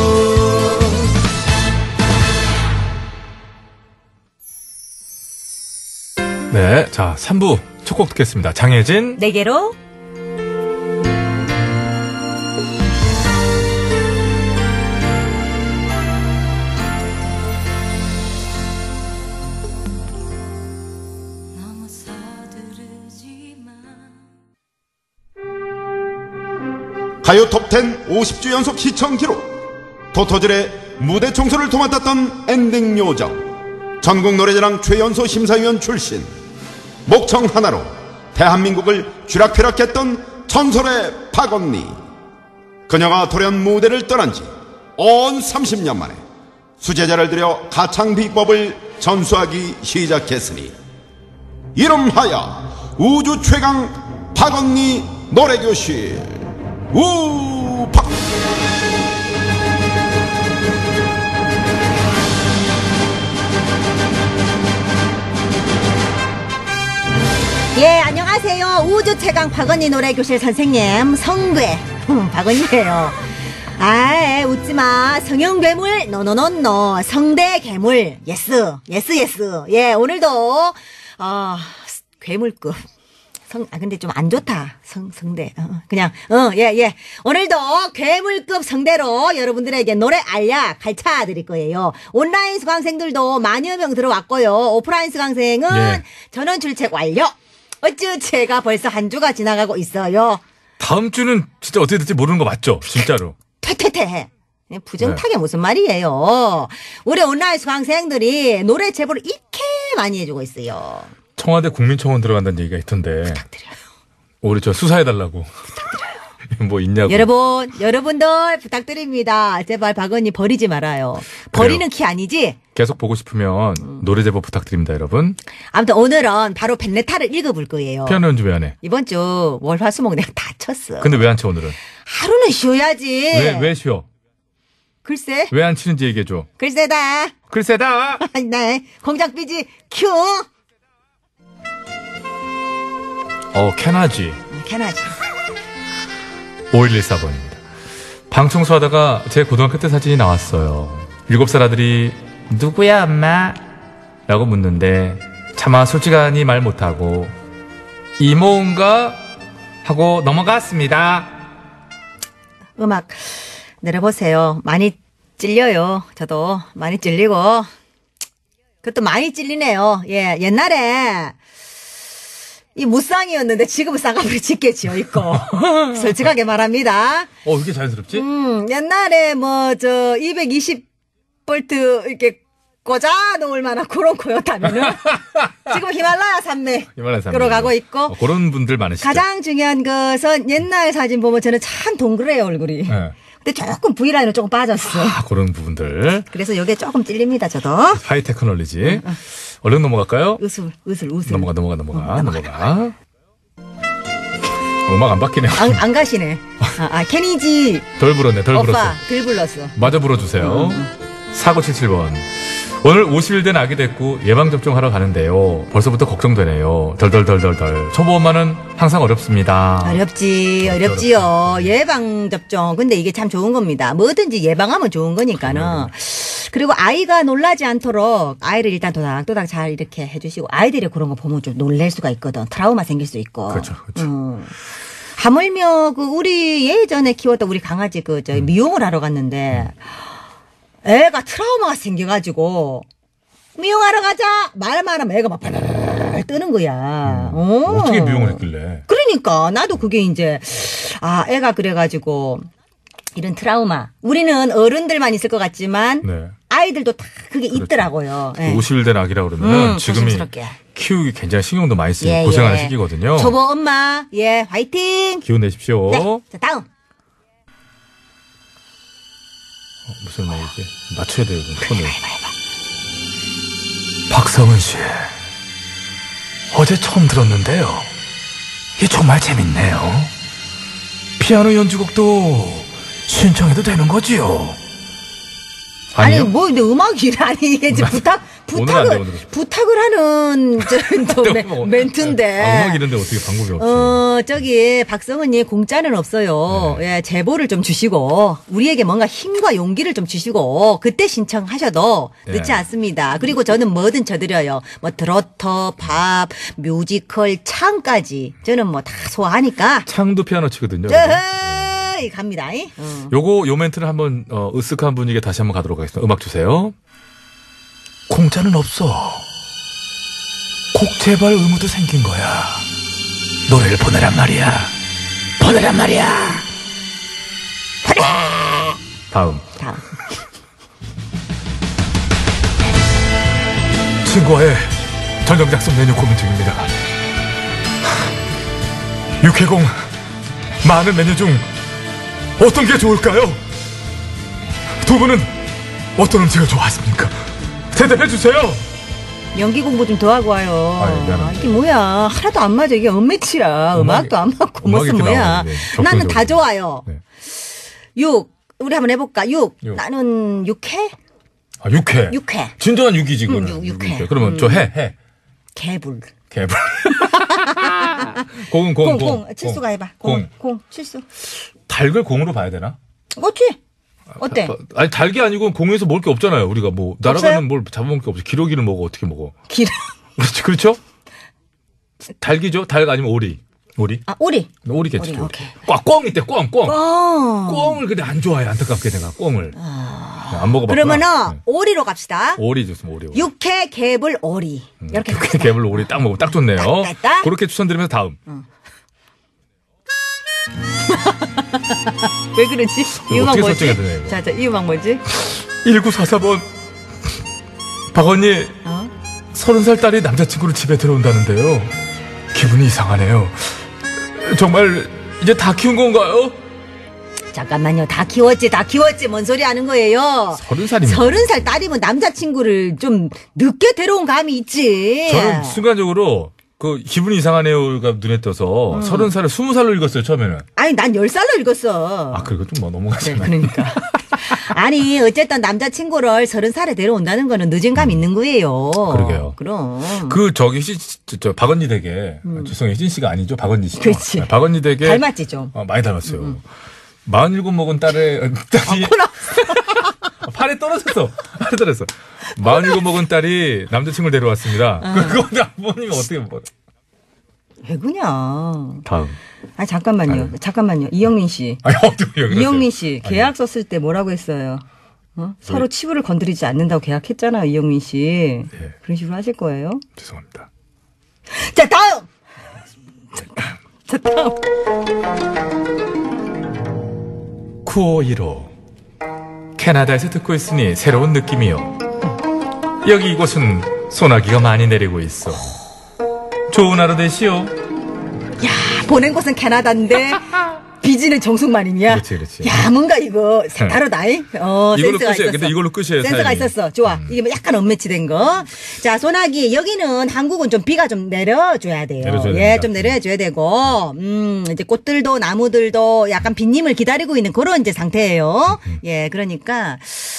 네. 자, 3부 첫 곡 듣겠습니다. 장혜진. 내게로. 가요 톱10 50주 연속 시청 기록, 도토질의 무대 청소를 도맡았던 엔딩 요정, 전국 노래자랑 최연소 심사위원 출신, 목청 하나로 대한민국을 쥐락펴락했던 전설의 박언니. 그녀가 돌연 무대를 떠난 지 온 30년 만에 수제자를 들여 가창 비법을 전수하기 시작했으니 이름하여 우주 최강 박언니 노래교실 우파. 예, 안녕하세요. 우주 최강 박언니 노래교실 선생님 성괴 박언니예요. 아, 웃지마. 성형괴물 노노노노. 성대괴물 예스. 예, 오늘도 괴물급 근데 좀 안 좋다. 성대. 예. 오늘도 괴물급 성대로 여러분들에게 노래 알려 가르쳐 드릴 거예요. 온라인 수강생들도 만여 명 들어왔고요. 오프라인 수강생은 전원 출첵 완료. 어쭈, 제가 벌써 한 주가 지나가고 있어요. 다음 주는 진짜 어떻게 될지 모르는 거 맞죠? 진짜로. 퇴퇴퇴. 부정타게 무슨 말이에요. 우리 온라인 수강생들이 노래 제보를 이렇게 많이 해주고 있어요. 청와대 국민청원 들어간다는 얘기가 있던데. 부탁드려요. 우리 저 수사해달라고. 부탁드려요. 뭐 있냐고. 여러분들 부탁드립니다. 제발 박언니 버리지 말아요. 버리는 키 아니지? 계속 보고 싶으면 노래 제보 부탁드립니다, 여러분. 아무튼 오늘은 바로 벤네타를 읽어볼 거예요. 피아노 연주 왜 안 해? 이번 주 월화수목 내가 다 쳤어. 근데 왜 안 쳐, 오늘은? 하루는 쉬어야지. 왜 쉬어? 글쎄. 왜 안 치는지 얘기해줘. 글쎄다. 네. 공작 삐지 큐. 캐나지. 캐나지. 5114번입니다. 방 청소하다가 제 고등학교 때 사진이 나왔어요. 7살 아들이 누구야 엄마? 라고 묻는데 차마 솔직하니 말 못하고 이모인가? 하고 넘어갔습니다. 음악 내려보세요. 많이 찔려요. 저도 많이 찔리고 그것도 많이 찔리네요. 예, 옛날에 이 무쌍이었는데 지금은 쌍꺼풀이 짙게 지어있고 솔직하게 말합니다. 이게 자연스럽지? 옛날에 220V 이렇게 꽂아 놓을 만한 그런 코였다면은 지금 히말라야 산맥 끌어가고 있고 그런 분들 많으시죠. 가장 중요한 것은 옛날 사진 보면 저는 참 동그래요 얼굴이. 네. 근데 조금 V라인은 조금 빠졌어. 그런 부분들. 그래서 이게 조금 찔립니다 저도. 하이 테크놀로지. 얼른 넘어갈까요? 으슬. 넘어가. 음악 안 바뀌네. 안 가시네. 케니지. 덜 불었네. 오빠, 덜 불렀어. 마저 불어주세요. 4977번. 오늘 50일 된 아기 됐고 예방접종하러 가는데요. 벌써부터 걱정되네요. 덜덜덜덜덜. 초보 엄마는 항상 어렵습니다. 어렵지요. 예방접종. 근데 이게 참 좋은 겁니다. 뭐든지 예방하면 좋은 거니까는. 그리고 아이가 놀라지 않도록 아이를 일단 도닥도닥 잘 이렇게 해주시고 아이들이 그런 거 보면 좀 놀랄 수가 있거든. 트라우마 생길 수 있고. 그렇죠. 하물며 우리 예전에 키웠던 우리 강아지 미용을 하러 갔는데 애가 트라우마가 생겨가지고 미용하러 가자. 말만 하면 애가 막 발발 뜨는 거야. 어떻게 미용을 했길래? 그러니까 나도 그게 이제 애가 그래가지고 이런 트라우마. 우리는 어른들만 있을 것 같지만 네. 아이들도 다 그게 있더라고요. 예. 50일 된 아기라 그러면 지금이 조심스럽게. 키우기 굉장히 신경도 많이 쓰고 예, 고생하는 예. 시기거든요. 초보 엄마, 예, 화이팅. 기운 내십시오. 네, 자 다음. 무슨 얘기지? 맞춰야 돼요, 톤을. 박성은 씨, 어제 처음 들었는데요. 이게 정말 재밌네요. 피아노 연주곡도 신청해도 되는 거지요? 아니 뭐 근데 음악이 아니 이게 이제 오늘 안 돼, 오늘은. 부탁을 하는 또 멘트인데. 음악 이런데 어떻게 방법이 없지? 저기 박성은님 공짜는 없어요. 네. 예, 제보를 좀 주시고 우리에게 뭔가 힘과 용기를 좀 주시고 그때 신청하셔도 늦지 예. 않습니다. 그리고 저는 뭐든 쳐드려요. 뭐 트로트, 팝, 뮤지컬, 창까지 저는 뭐 다 소화하니까. 창도 피아노 치거든요. 저이 갑니다. 요 멘트를 한번 으쓱한 분위기에 다시 한번 가도록 하겠습니다. 음악 주세요. 공짜는 없어. 곡 재발 의무도 생긴 거야. 노래를 보내란 말이야. 보내란 말이야. 다음. 친구와의 전력 작성 메뉴 고민 중입니다. 육해공 많은 메뉴 중 어떤 게 좋을까요? 두 분은 어떤 음식을 좋아하십니까? 대답해 주세요. 연기 공부 좀 더 하고 와요. 미안합니다. 이게 뭐야. 하나도 안 맞아. 이게 엄매치야. 음악도 안 맞고 무슨 이렇게 뭐야. 나오는데, 나는 다 적극적으로. 좋아요. 네. 6. 우리 한번 해볼까? 6. 육. 나는 6회? 육회. 6회. 진정한 육이지, 그거는. 육회. 그러면 저 해. 개불. 개불. 공은 공. 칠수가 해봐. 공. 칠수. 닭을 공으로 봐야 되나? 어찌? 어때? 아니, 닭이 아니고 공에서 먹을 게 없잖아요. 우리가 뭐, 날아가는 없어요? 뭘 잡아먹을 게 없지. 기러기를 먹어. 어떻게 먹어? 기름. 그렇죠? 닭이죠? 닭 아니면 오리. 오리? 오리. 오리겠지. 오리, 오케이. 꽝 있대, 꽝. 어. 꽝을 근데 안 좋아해. 안타깝게 내가 꽝을. 안 먹어봤구나. 그러면은 네. 오리로 갑시다. 오리 좋습니다. 오리. 6회, 개불, 오리. 이렇게 갑시다. 개불 오리 딱 먹으면 딱 좋네요. 딱. 그렇게 추천드리면서 다음. 왜 그러지? 이 음악 어떻게 뭐지? 설정해야 되나, 이거? 자, 이 음악 뭐지? 1944번 박언니 30살 딸이 남자친구를 집에 들어온다는데요. 기분이 이상하네요. 정말 이제 다 키운 건가요? 잠깐만요. 다 키웠지. 뭔 소리 하는 거예요? 30살이면. 30살 딸이면 남자친구를 좀 늦게 데려온 감이 있지. 저는 순간적으로 그 기분이 이상하네요가 눈에 떠서 30살을 20살로 읽었어요, 처음에는. 아니, 난 10살로 읽었어. 그리고 좀 뭐 넘어가잖아요. 그러니까. 아니, 어쨌든 남자친구를 30살에 데려온다는 거는 늦은 감 있는 거예요. 그러게요. 그럼. 저 박언니 댁에, 죄송해요, 신 씨가 아니죠? 박언니 씨죠? 그렇지. 네, 박언니 댁에. 닮았지, 좀. 많이 닮았어요. 47 먹은 딸의, 딸이. 팔에 떨어졌어. 47 먹은 딸이 남자친구를 데려왔습니다. 그건데 아버님이 어떻게 먹어? 왜 그냥. 다음. 아, 잠깐만요. 이영민 씨. 아니, 어떻게 그러세요? 이영민 씨, 계약 썼을 때 뭐라고 했어요? 서로 치부를 건드리지 않는다고 계약했잖아요, 이영민 씨. 네. 그런 식으로 하실 거예요? 죄송합니다. 자, 다음! 자, 다음. 9515 캐나다에서 듣고 있으니 새로운 느낌이요. 여기 이곳은 소나기가 많이 내리고 있어. 좋은 하루 되시오. 보낸 곳은 캐나다인데, 비지는 정승만이냐? 그렇지. 야, 뭔가 이거 색다르다잉? 이걸로 센스가 끝이에요. 있었어. 근데 이걸로 끝이에요. 센스가 사연이. 있었어. 좋아. 이게 뭐 약간 엇매치된 거. 자, 소나기. 여기는 한국은 좀 비가 좀 내려줘야 돼요. 내려줘야 예, 됩니다. 좀 내려줘야 되고, 이제 꽃들도 나무들도 약간 빗님을 기다리고 있는 그런 이제 상태예요. 예, 그러니까,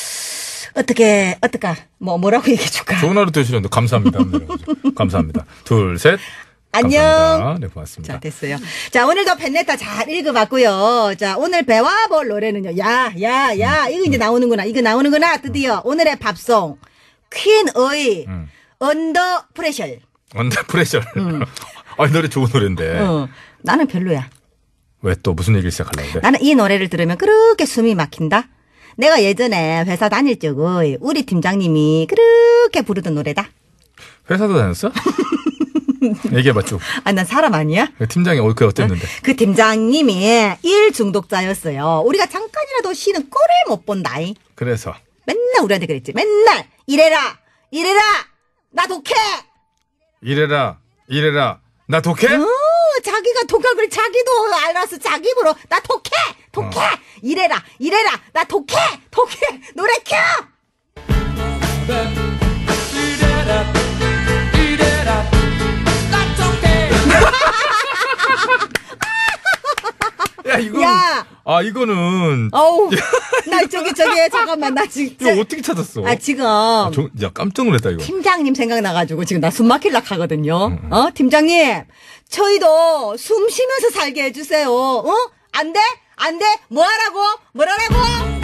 어떡하. 뭐라고 얘기해줄까? 좋은 하루 되시는데 감사합니다. 감사합니다. 둘, 셋. 안녕. 감사합니다. 네, 고맙습니다. 자, 됐어요. 자, 오늘도 팬레터 잘 읽어봤고요. 자, 오늘 배워볼 노래는요. 야. 이거 이제 나오는구나. 드디어. 오늘의 팝송. 퀸의 언더 프레셔. 언더 프레셔. 이 노래 좋은 노래인데. 나는 별로야. 왜 또 무슨 얘기를 시작하려고 그래? 나는 이 노래를 들으면 그렇게 숨이 막힌다. 내가 예전에 회사 다닐 적에 우리 팀장님이 그렇게 부르던 노래다. 회사도 다녔어? 얘기해봐 쭉. 아, 난 사람 아니야? 팀장이 그 어땠는데? 그 팀장님이 일 중독자였어요. 우리가 잠깐이라도 쉬는 꼴을 못 본다. 그래서 맨날 우리한테 그랬지. 맨날 이래라 나 독해. 이래라 나 독해? 자기가 독할 그래. 자기도 알아서 자기 입으로 나 독해. 이래라 나 독해. 노래 켜. 야, 이거. 야. 아, 이거는. 어우. 나 저기, 잠깐만. 나 진짜. 이거 어떻게 찾았어? 지금. 야, 깜짝 놀랐다, 이거. 팀장님 생각나가지고 지금 나 숨 막힐락 하거든요. 팀장님. 저희도 숨 쉬면서 살게 해주세요. 안 돼? 뭐라고?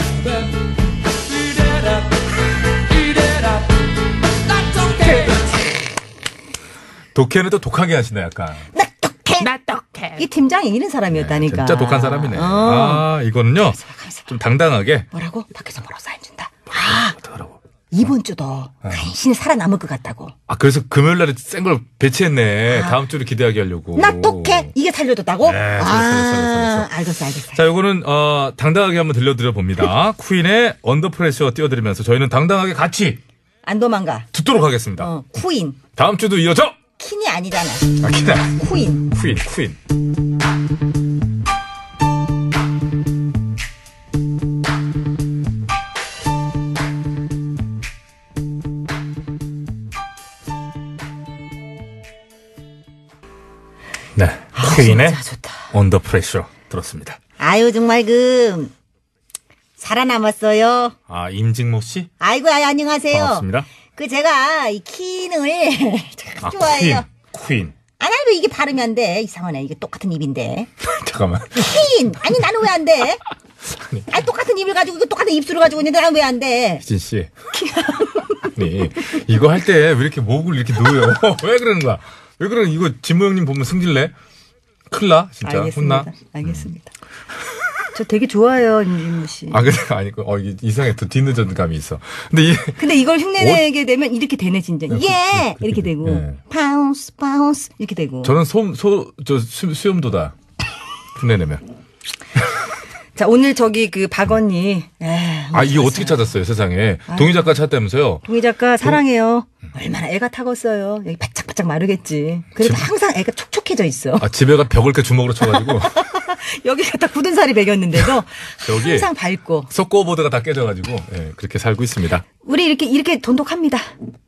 독해는 또 독하게 하시네, 약간. 나 독해. 이 팀장이 이런 사람이었다니까. 진짜 독한 사람이네. 아, 이거는요. 좀 당당하게. 뭐라고? 밖에서 뭐라고 사인 준다. 어떡하라고? 이번 주도 간신히 살아남을 것 같다고. 아, 그래서 금요일 날에 센 걸 배치했네. 다음 주를 기대하게 하려고. 나 독해. 이게 살려줬다고? 네, 살렸어. 알겠어. 자, 요거는, 당당하게 한번 들려드려 봅니다. 퀸의 언더 프레셔 띄워드리면서 저희는 당당하게 같이. 안 도망가. 듣도록 하겠습니다. 퀸. 다음 주도 이어져! 퀸이 아니잖아. 퀸. 네. 퀸의 언더 프레셔 들었습니다. 아유, 정말 살아남았어요. 아, 임직모 씨? 아이고, 안녕하세요. 반갑습니다. 제가 이 퀸을 참 좋아해요. 퀸. 아니, 왜 이게 발음이 안 돼? 이상하네. 이게 똑같은 입인데. 잠깐만. 퀸! 아니, 나는 왜 안 돼? 아니, 똑같은 입을 가지고, 이거 똑같은 입술을 가지고 있는데 나는 왜 안 돼? 희진 씨. 아니, 이거 할 때 왜 이렇게 목을 이렇게 놓여요? 왜 그러는 거야? 왜 그러는 이거 진모 형님 보면 승질내? 큰일 나? 진짜. 알겠습니다. 혼나? 알겠습니다. 저 되게 좋아해요, 임진모 씨. 아, 근데 아니고, 이게 이상해. 또 뒤늦은 감이 있어. 근데 이걸 흉내내게 되면 이렇게 되네, 진짜. 예! 이렇게 되고. 예. 파운스, 이렇게 되고. 저는 수염도다. 흉내내면. 자, 오늘 박언니. 이게 어떻게 찾았어요, 세상에. 동희 작가 찾다면서요? 동희 작가 사랑해요. 얼마나 애가 타겄어요. 여기 바짝바짝 마르겠지. 그래도 항상 애가 촉촉해져 있어. 집에가 벽을 이렇게 주먹으로 쳐가지고. 여기 갖다 굳은 살이 배겼는데도 항상 밝고. 속고보드가 다 깨져가지고, 예, 그렇게 살고 있습니다. 우리 이렇게 돈독합니다.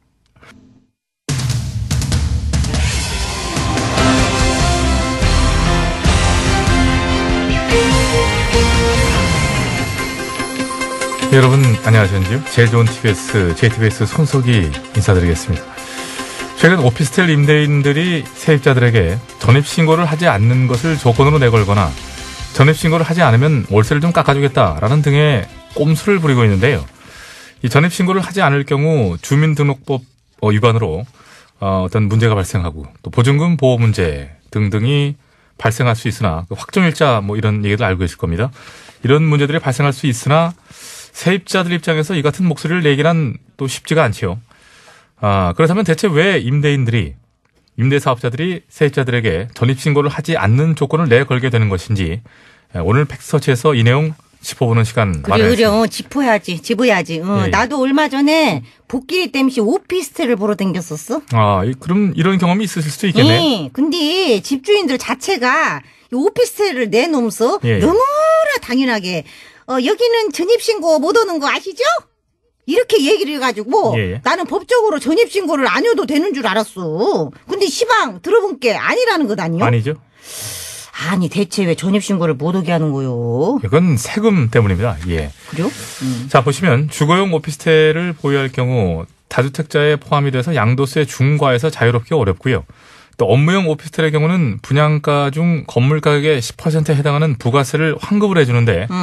여러분 안녕하셨는지요? 제일 좋은 TBS, JTBS 손석희 인사드리겠습니다. 최근 오피스텔 임대인들이 세입자들에게 전입신고를 하지 않는 것을 조건으로 내걸거나 전입신고를 하지 않으면 월세를 좀 깎아주겠다라는 등의 꼼수를 부리고 있는데요. 이 전입신고를 하지 않을 경우 주민등록법 위반으로 어떤 문제가 발생하고 또 보증금 보호 문제 등등이 발생할 수 있으나 확정일자 이런 얘기도 알고 계실 겁니다. 이런 문제들이 발생할 수 있으나 세입자들 입장에서 이 같은 목소리를 내기란 또 쉽지가 않지요. 그렇다면 대체 왜 임대사업자들이 세입자들에게 전입신고를 하지 않는 조건을 내걸게 되는 것인지 오늘 팩트서치에서 이 내용 짚어보는 시간 마련했습니다. 짚어야지. 나도 얼마 전에 복귀 땜시 오피스텔을 보러 다녔었어. 그럼 이런 경험이 있으실 수도 있겠네요. 근데 집주인들 자체가 이 오피스텔을 내놓으면서 너무나 당연하게 여기는 전입신고 못 오는 거 아시죠? 이렇게 얘기를 해가지고 나는 법적으로 전입신고를 안 해도 되는 줄 알았어. 근데 시방 들어본 게 아니라는 것 아니요? 아니죠. 아니 대체 왜 전입신고를 못 오게 하는 거요? 이건 세금 때문입니다. 예. 그래요? 자, 보시면 주거용 오피스텔을 보유할 경우 다주택자에 포함이 돼서 양도세 중과에서 자유롭기 어렵고요. 또 업무용 오피스텔의 경우는 분양가 중 건물 가격의 10%에 해당하는 부가세를 환급을 해주는데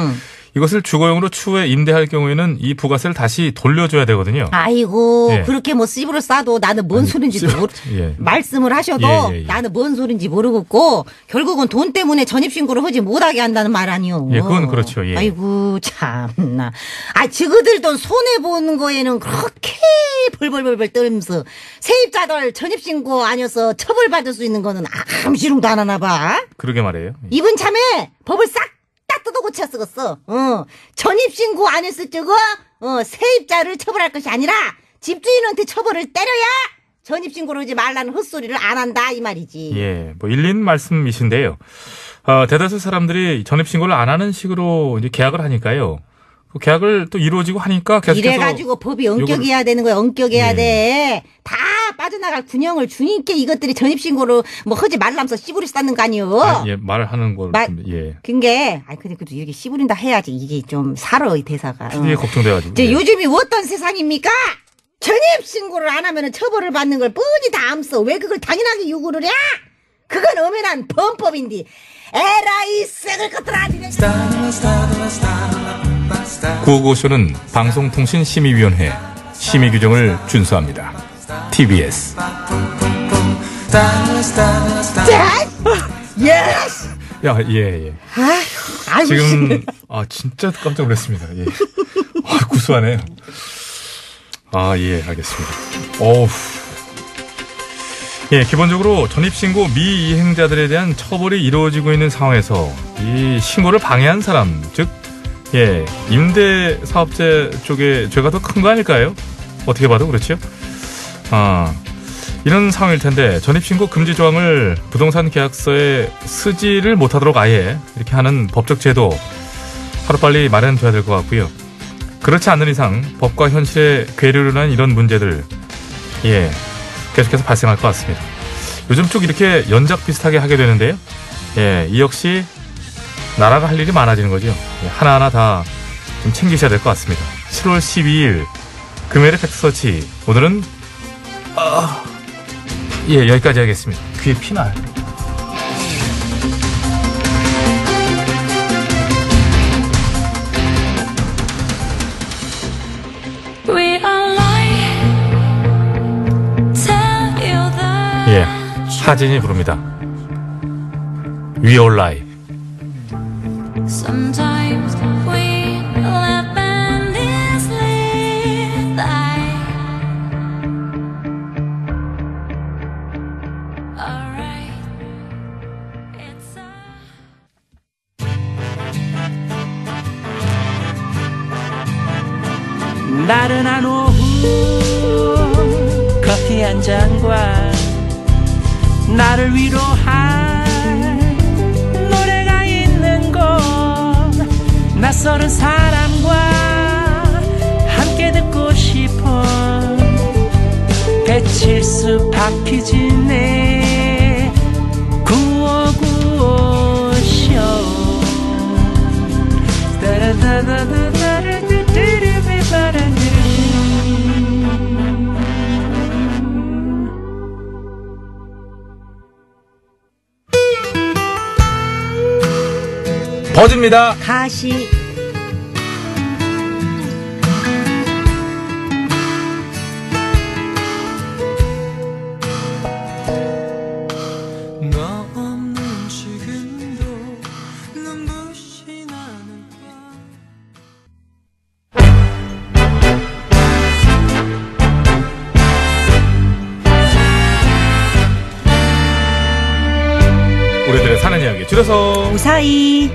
이것을 주거용으로 추후에 임대할 경우에는 이 부가세를 다시 돌려줘야 되거든요. 아이고 예. 그렇게 뭐 씹으로 싸도 나는 뭔 소린지도 예. 말씀을 하셔도 예. 나는 뭔 소린지 모르겠고 결국은 돈 때문에 전입신고를 하지 못하게 한다는 말 아니요. 예, 그건 그렇죠. 예. 아이고 참나. 지그들 돈 손해 보는 거에는 그렇게 벌벌벌벌 떨면서 세입자들 전입신고 아니어서 처벌받을 수 있는 거는 암시롱도 안 하나 봐. 그러게 말이에요. 이번 참에 법을 싹 다 뜯어 고쳐 쓰겠어. 전입신고 안 했을 적은 세입자를 처벌할 것이 아니라 집주인한테 처벌을 때려야 전입신고를 하지 말라는 헛소리를 안 한다 이 말이지. 예, 뭐 일리는 말씀이신데요. 대다수 사람들이 전입신고를 안 하는 식으로 이제 계약을 하니까요. 그 계약을 또 이루어지고 하니까 계속해서 이래가지고 법이 엄격해야 되는 거야. 엄격해야 돼. 다 빠져나갈 군형을 주니까 이것들이 전입신고를 뭐 하지 말라면서 씨부리 쌓는 거 아니요. 예, 말하는 걸 좀, 예. 근데 근데 그래도 이렇게 씨부린다 해야지 이게 좀 살아 이 대사가. 이게 걱정돼가지고. 예. 요즘이 어떤 세상입니까? 전입신고를 안 하면 처벌을 받는 걸 뻔히 다 암써. 왜 그걸 당연하게 요구를 해? 그건 엄연한 범법인데. 에라이 썩을 것들아. 구호고쇼는 방송통신심의위원회 심의 규정을 준수합니다. TBS. 예스. 야, 예. 아이고, 지금 진짜 깜짝 놀랐습니다. 예. 구수하네요. 예, 알겠습니다. 어우. 예, 기본적으로 전입신고 미이행자들에 대한 처벌이 이루어지고 있는 상황에서 이 신고를 방해한 사람, 즉 임대사업자 쪽에 죄가 더 큰 거 아닐까요? 어떻게 봐도 그렇죠? 이런 상황일 텐데 전입신고 금지 조항을 부동산 계약서에 쓰지를 못하도록 아예 이렇게 하는 법적 제도 하루빨리 마련돼야 될 것 같고요. 그렇지 않는 이상 법과 현실의 괴리로 인한 이런 문제들 계속해서 발생할 것 같습니다. 요즘 쭉 이렇게 연작 비슷하게 하게 되는데요. 이 역시 나라가 할 일이 많아지는 거죠. 하나하나 다 좀 챙기셔야 될 것 같습니다. 7월 12일 금요일의 팩트서치. 오늘은 여기까지 하겠습니다. 귀에 피나요. 하진이 부릅니다. We all lie. Sometimes we live endlessly die. Alright, it's 나른한 오후 커피 한 잔과 나를 위로할 노래가 있는 곳 낯설은 사람과 함께 듣고 싶어 배칠수 박희진의 9595쇼 버즈입니다. 가시. 너 없는 지금도 눈부시 나는 우리들의 사는 이야기 줄여서 우사히.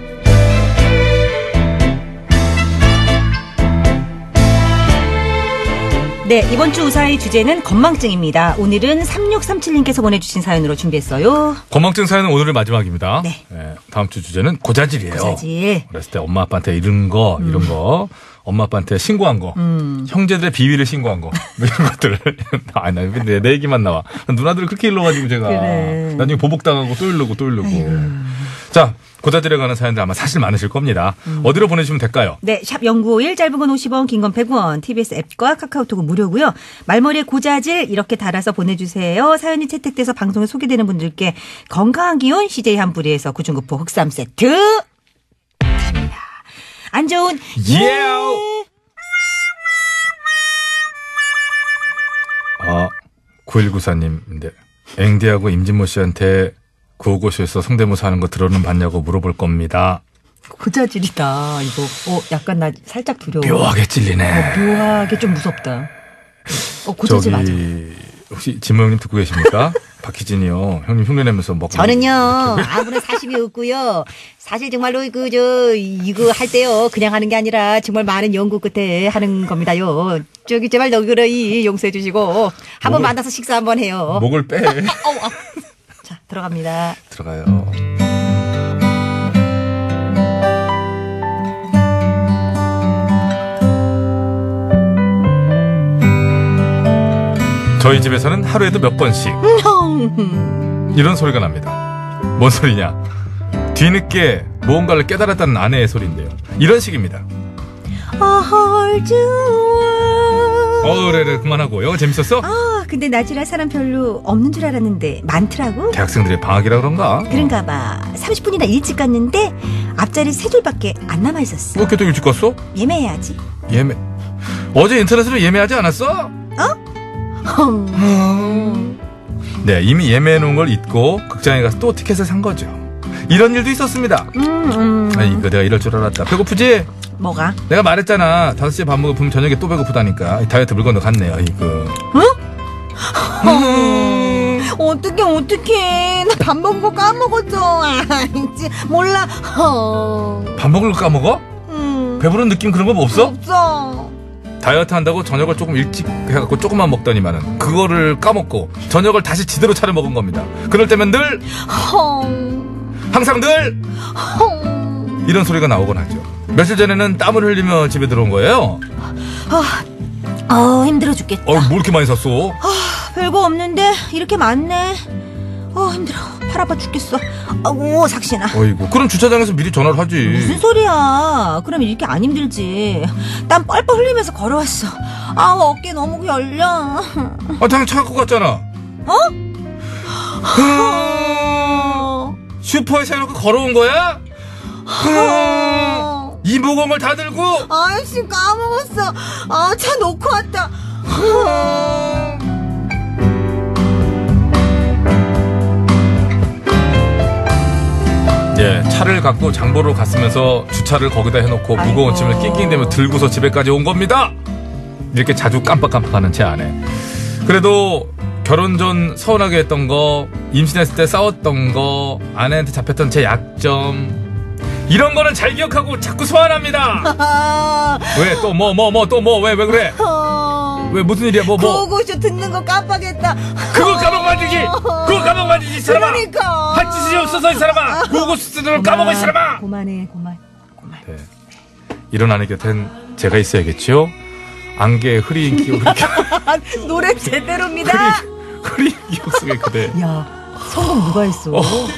네, 이번 주 우사의 주제는 건망증입니다. 오늘은 3637님께서 보내주신 사연으로 준비했어요. 건망증 사연은 오늘의 마지막입니다. 네. 다음 주 주제는 고자질이에요. 고자질. 어렸을 때 엄마 아빠한테 이런 거, 엄마 아빠한테 신고한 거, 형제들의 비위를 신고한 거, 뭐 이런 것들을. 내 얘기만 나와. 누나들을 그렇게 일러가지고 제가 그래. 나중에 보복당하고 또 이러고. 자, 고자질에 관한 사연들 아마 사실 많으실 겁니다. 어디로 보내주시면 될까요? 네, 샵 0951 짧은 건 50원, 긴 건 100원. TBS 앱과 카카오톡은 무료고요. 말머리에 고자질 이렇게 달아서 보내주세요. 사연이 채택돼서 방송에 소개되는 분들께 건강한 기운 CJ 한뿌리에서 구중구포 흑삼 세트. 안 좋은 예. 아, 9194님인데 앵디하고 임진모 씨한테 구호고쇼에서 성대모사 하는 거 들어는 봤냐고 물어볼 겁니다. 고자질이다 이거. 약간 나 살짝 두려워. 묘하게 찔리네. 묘하게 좀 무섭다. 고자질 맞아. 혹시 진모 형님 듣고 계십니까? 박희진이요. 형님 흉내내면서 먹고. 저는요 아무런 사심이 없고요. 사실 정말로 이거 할 때요 그냥 하는 게 아니라 정말 많은 연구 끝에 하는 겁니다요. 저기 제발 너그러이 용서해 주시고 한번 만나서 식사 한번 해요. 목을 빼. 자 들어갑니다. 들어가요. 저희 집에서는 하루에도 몇 번씩 이런 소리가 납니다. 뭔 소리냐? 뒤늦게 무언가를 깨달았다는 아내의 소리인데요. 이런 식입니다. 그래 그만하고. 영어 재밌었어? 근데 나지랄 사람 별로 없는 줄 알았는데 많더라고. 대학생들의 방학이라 그런가? 그런가 봐. 30분이나 일찍 갔는데 앞자리 3줄밖에 안 남아있었어. 왜 이렇게 또 일찍 갔어? 예매해야지. 예매. 어제 인터넷으로 예매하지 않았어? 네, 이미 예매해놓은 걸 잊고 극장에 가서 또 티켓을 산 거죠. 이런 일도 있었습니다. 이거 내가 이럴 줄 알았다. 배고프지? 뭐가? 내가 말했잖아. 5시에 밥 먹으면 저녁에 또 배고프다니까. 다이어트 물건도 갔네요. 이거. 어떡해. 나 밥 먹은 거 까먹었어. 몰라. 밥 먹을 거 까먹어? 배부른 느낌 그런 거 없어? 없어. 다이어트 한다고 저녁을 조금 일찍 해갖고 조금만 먹더니만은 그거를 까먹고 저녁을 다시 제대로 차려 먹은 겁니다. 그럴 때면 늘 항상 늘 이런 소리가 나오곤 하죠. 며칠 전에는 땀을 흘리며 집에 들어온 거예요. 힘들어 죽겠다. 뭐 이렇게 많이 샀어? 별거 없는데 이렇게 많네. 힘들어. 팔 아파 죽겠어. 삭신아. 어이구, 그럼 주차장에서 미리 전화를 하지. 무슨 소리야. 그럼 이렇게 안 힘들지. 땀 뻘뻘 흘리면서 걸어왔어. 어깨 너무 열려. 당연히 차 갖고 갔잖아. 슈퍼에서 해놓고 걸어온 거야? 이 무거움을 다 들고? 아이씨 까먹었어. 차 놓고 왔다. 예, 차를 갖고 장보러 갔으면서 주차를 거기다 해놓고 무거운 짐을 낑낑대며 들고서 집에까지 온 겁니다. 이렇게 자주 깜빡깜빡하는 제 아내. 그래도 결혼 전 서운하게 했던 거, 임신했을 때 싸웠던 거, 아내한테 잡혔던 제 약점, 이런 거는 잘 기억하고 자꾸 소환합니다. 왜 또 왜 그래? 왜 무슨 일이야? 구호고쇼 듣는 거 깜빡했다. 그거 까먹으면 안 되지 이 사람아. 그러니까 할 짓이 없어서 이 사람아. 구호고쇼 듣는 걸 까먹어 이 사람아. 고만. 네. 이런 아내 곁엔 제가 있어야겠죠. 안개의 흐린 기억. 노래 제대로입니다. 흐린 기억 속에 그대. 야, 성공 누가 했어?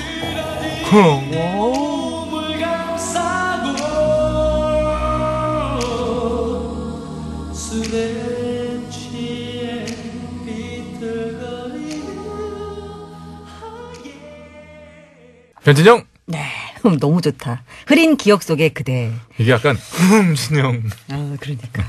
변진영. 네, 너무 좋다. 흐린 기억 속의 그대. 이게 약간 진영. 그러니까.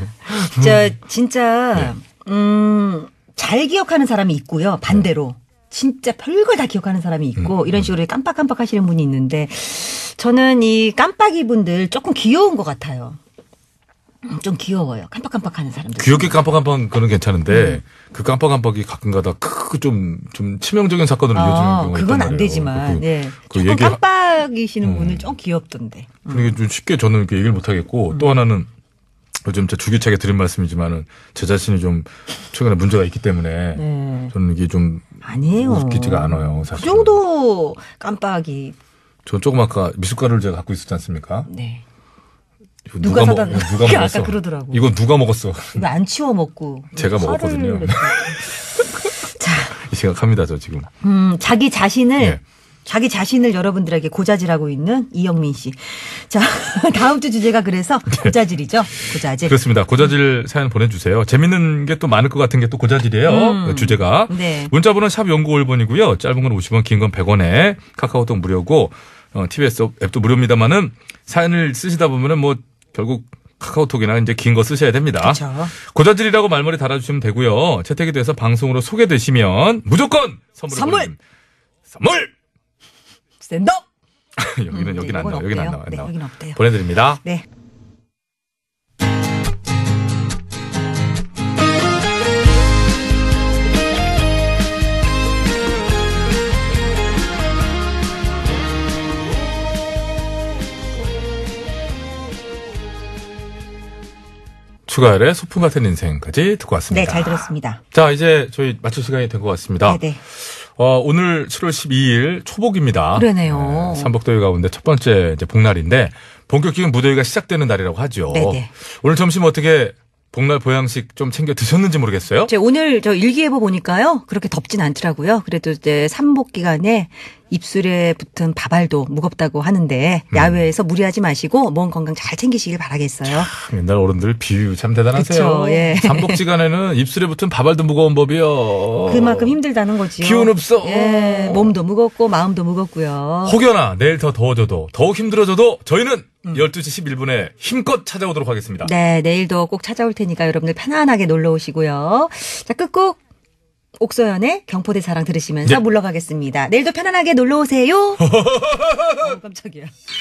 진짜 잘 기억하는 사람이 있고요. 반대로 진짜 별걸 다 기억하는 사람이 있고 이런 식으로 깜빡깜빡 하시는 분이 있는데 저는 이 깜빡이 분들 조금 귀여운 것 같아요. 좀 귀여워요. 깜빡깜빡하는 사람들. 귀엽게 깜빡깜빡 그건 괜찮은데 그 깜빡깜빡이 가끔가다 좀 치명적인 사건으로 이어지는 경우가 그건 있단 안 말이에요. 되지만 조금 깜빡이시는 분은 좀 귀엽던데. 그러니까 좀 쉽게 저는 이렇게 얘기를 못 하겠고 또 하나는 요즘 주기차게 드린 말씀이지만은 제 자신이 좀 최근에 문제가 있기 때문에 저는 이게 좀 아니에요. 웃기지가 않아요. 사실. 그 정도 깜빡이. 전 조금 아까 미숫가루를 제가 갖고 있었지 않습니까? 네. 누가 먹었어? 아까 그러더라고. 이거 누가 먹었어? 이거 안 치워 먹고. 제가 먹었거든요. 자, 이 생각합니다, 저 지금. 자기 자신을 여러분들에게 고자질하고 있는 이영민 씨. 자, 다음 주 주제가 그래서 고자질이죠. 고자질. 그렇습니다. 고자질 사연 보내주세요. 재밌는 게 또 많을 것 같은 게 또 고자질이에요. 주제가. 네. 문자번호는 샵 0951번이고요. 짧은 건 50원, 긴 건 100원에 카카오톡 무료고 TBS 앱도 무료입니다만은 사연을 쓰시다 보면은 결국 카카오톡이나 이제 긴 거 쓰셔야 됩니다. 그렇죠. 고자질이라고 말머리 달아주시면 되고요. 채택이 돼서 방송으로 소개되시면 무조건 선물. 샌더. 여기는 안 나와. 여기는 안 나와. 네, 여기는 없대요. 보내드립니다. 네. 추가열의 소풍 같은 인생까지 듣고 왔습니다. 네, 잘 들었습니다. 자, 이제 저희 마칠 시간이 된 것 같습니다. 네네. 오늘 7월 12일 초복입니다. 그러네요. 삼복더위 가운데 첫 번째 이제 복날인데 본격적인 무더위가 시작되는 날이라고 하죠. 네네. 오늘 점심 어떻게 복날 보양식 좀 챙겨 드셨는지 모르겠어요. 오늘 일기예보 보니까요. 그렇게 덥진 않더라고요. 그래도 이제 삼복 기간에 입술에 붙은 밥알도 무겁다고 하는데 야외에서 무리하지 마시고 몸 건강 잘 챙기시길 바라겠어요. 옛날 어른들 비유 참 대단하세요. 그쵸, 예. 삼복지간에는 입술에 붙은 밥알도 무거운 법이요. 그만큼 힘들다는 거지요. 기운 없어. 예, 몸도 무겁고 마음도 무겁고요. 혹여나 내일 더 더워져도 더욱 힘들어져도 저희는 12시 11분에 힘껏 찾아오도록 하겠습니다. 네, 내일도 꼭 찾아올 테니까 여러분들 편안하게 놀러 오시고요. 자, 끝곡 옥소연의 경포대 사랑 들으시면서 네. 물러가겠습니다. 내일도 편안하게 놀러 오세요. 깜짝이야.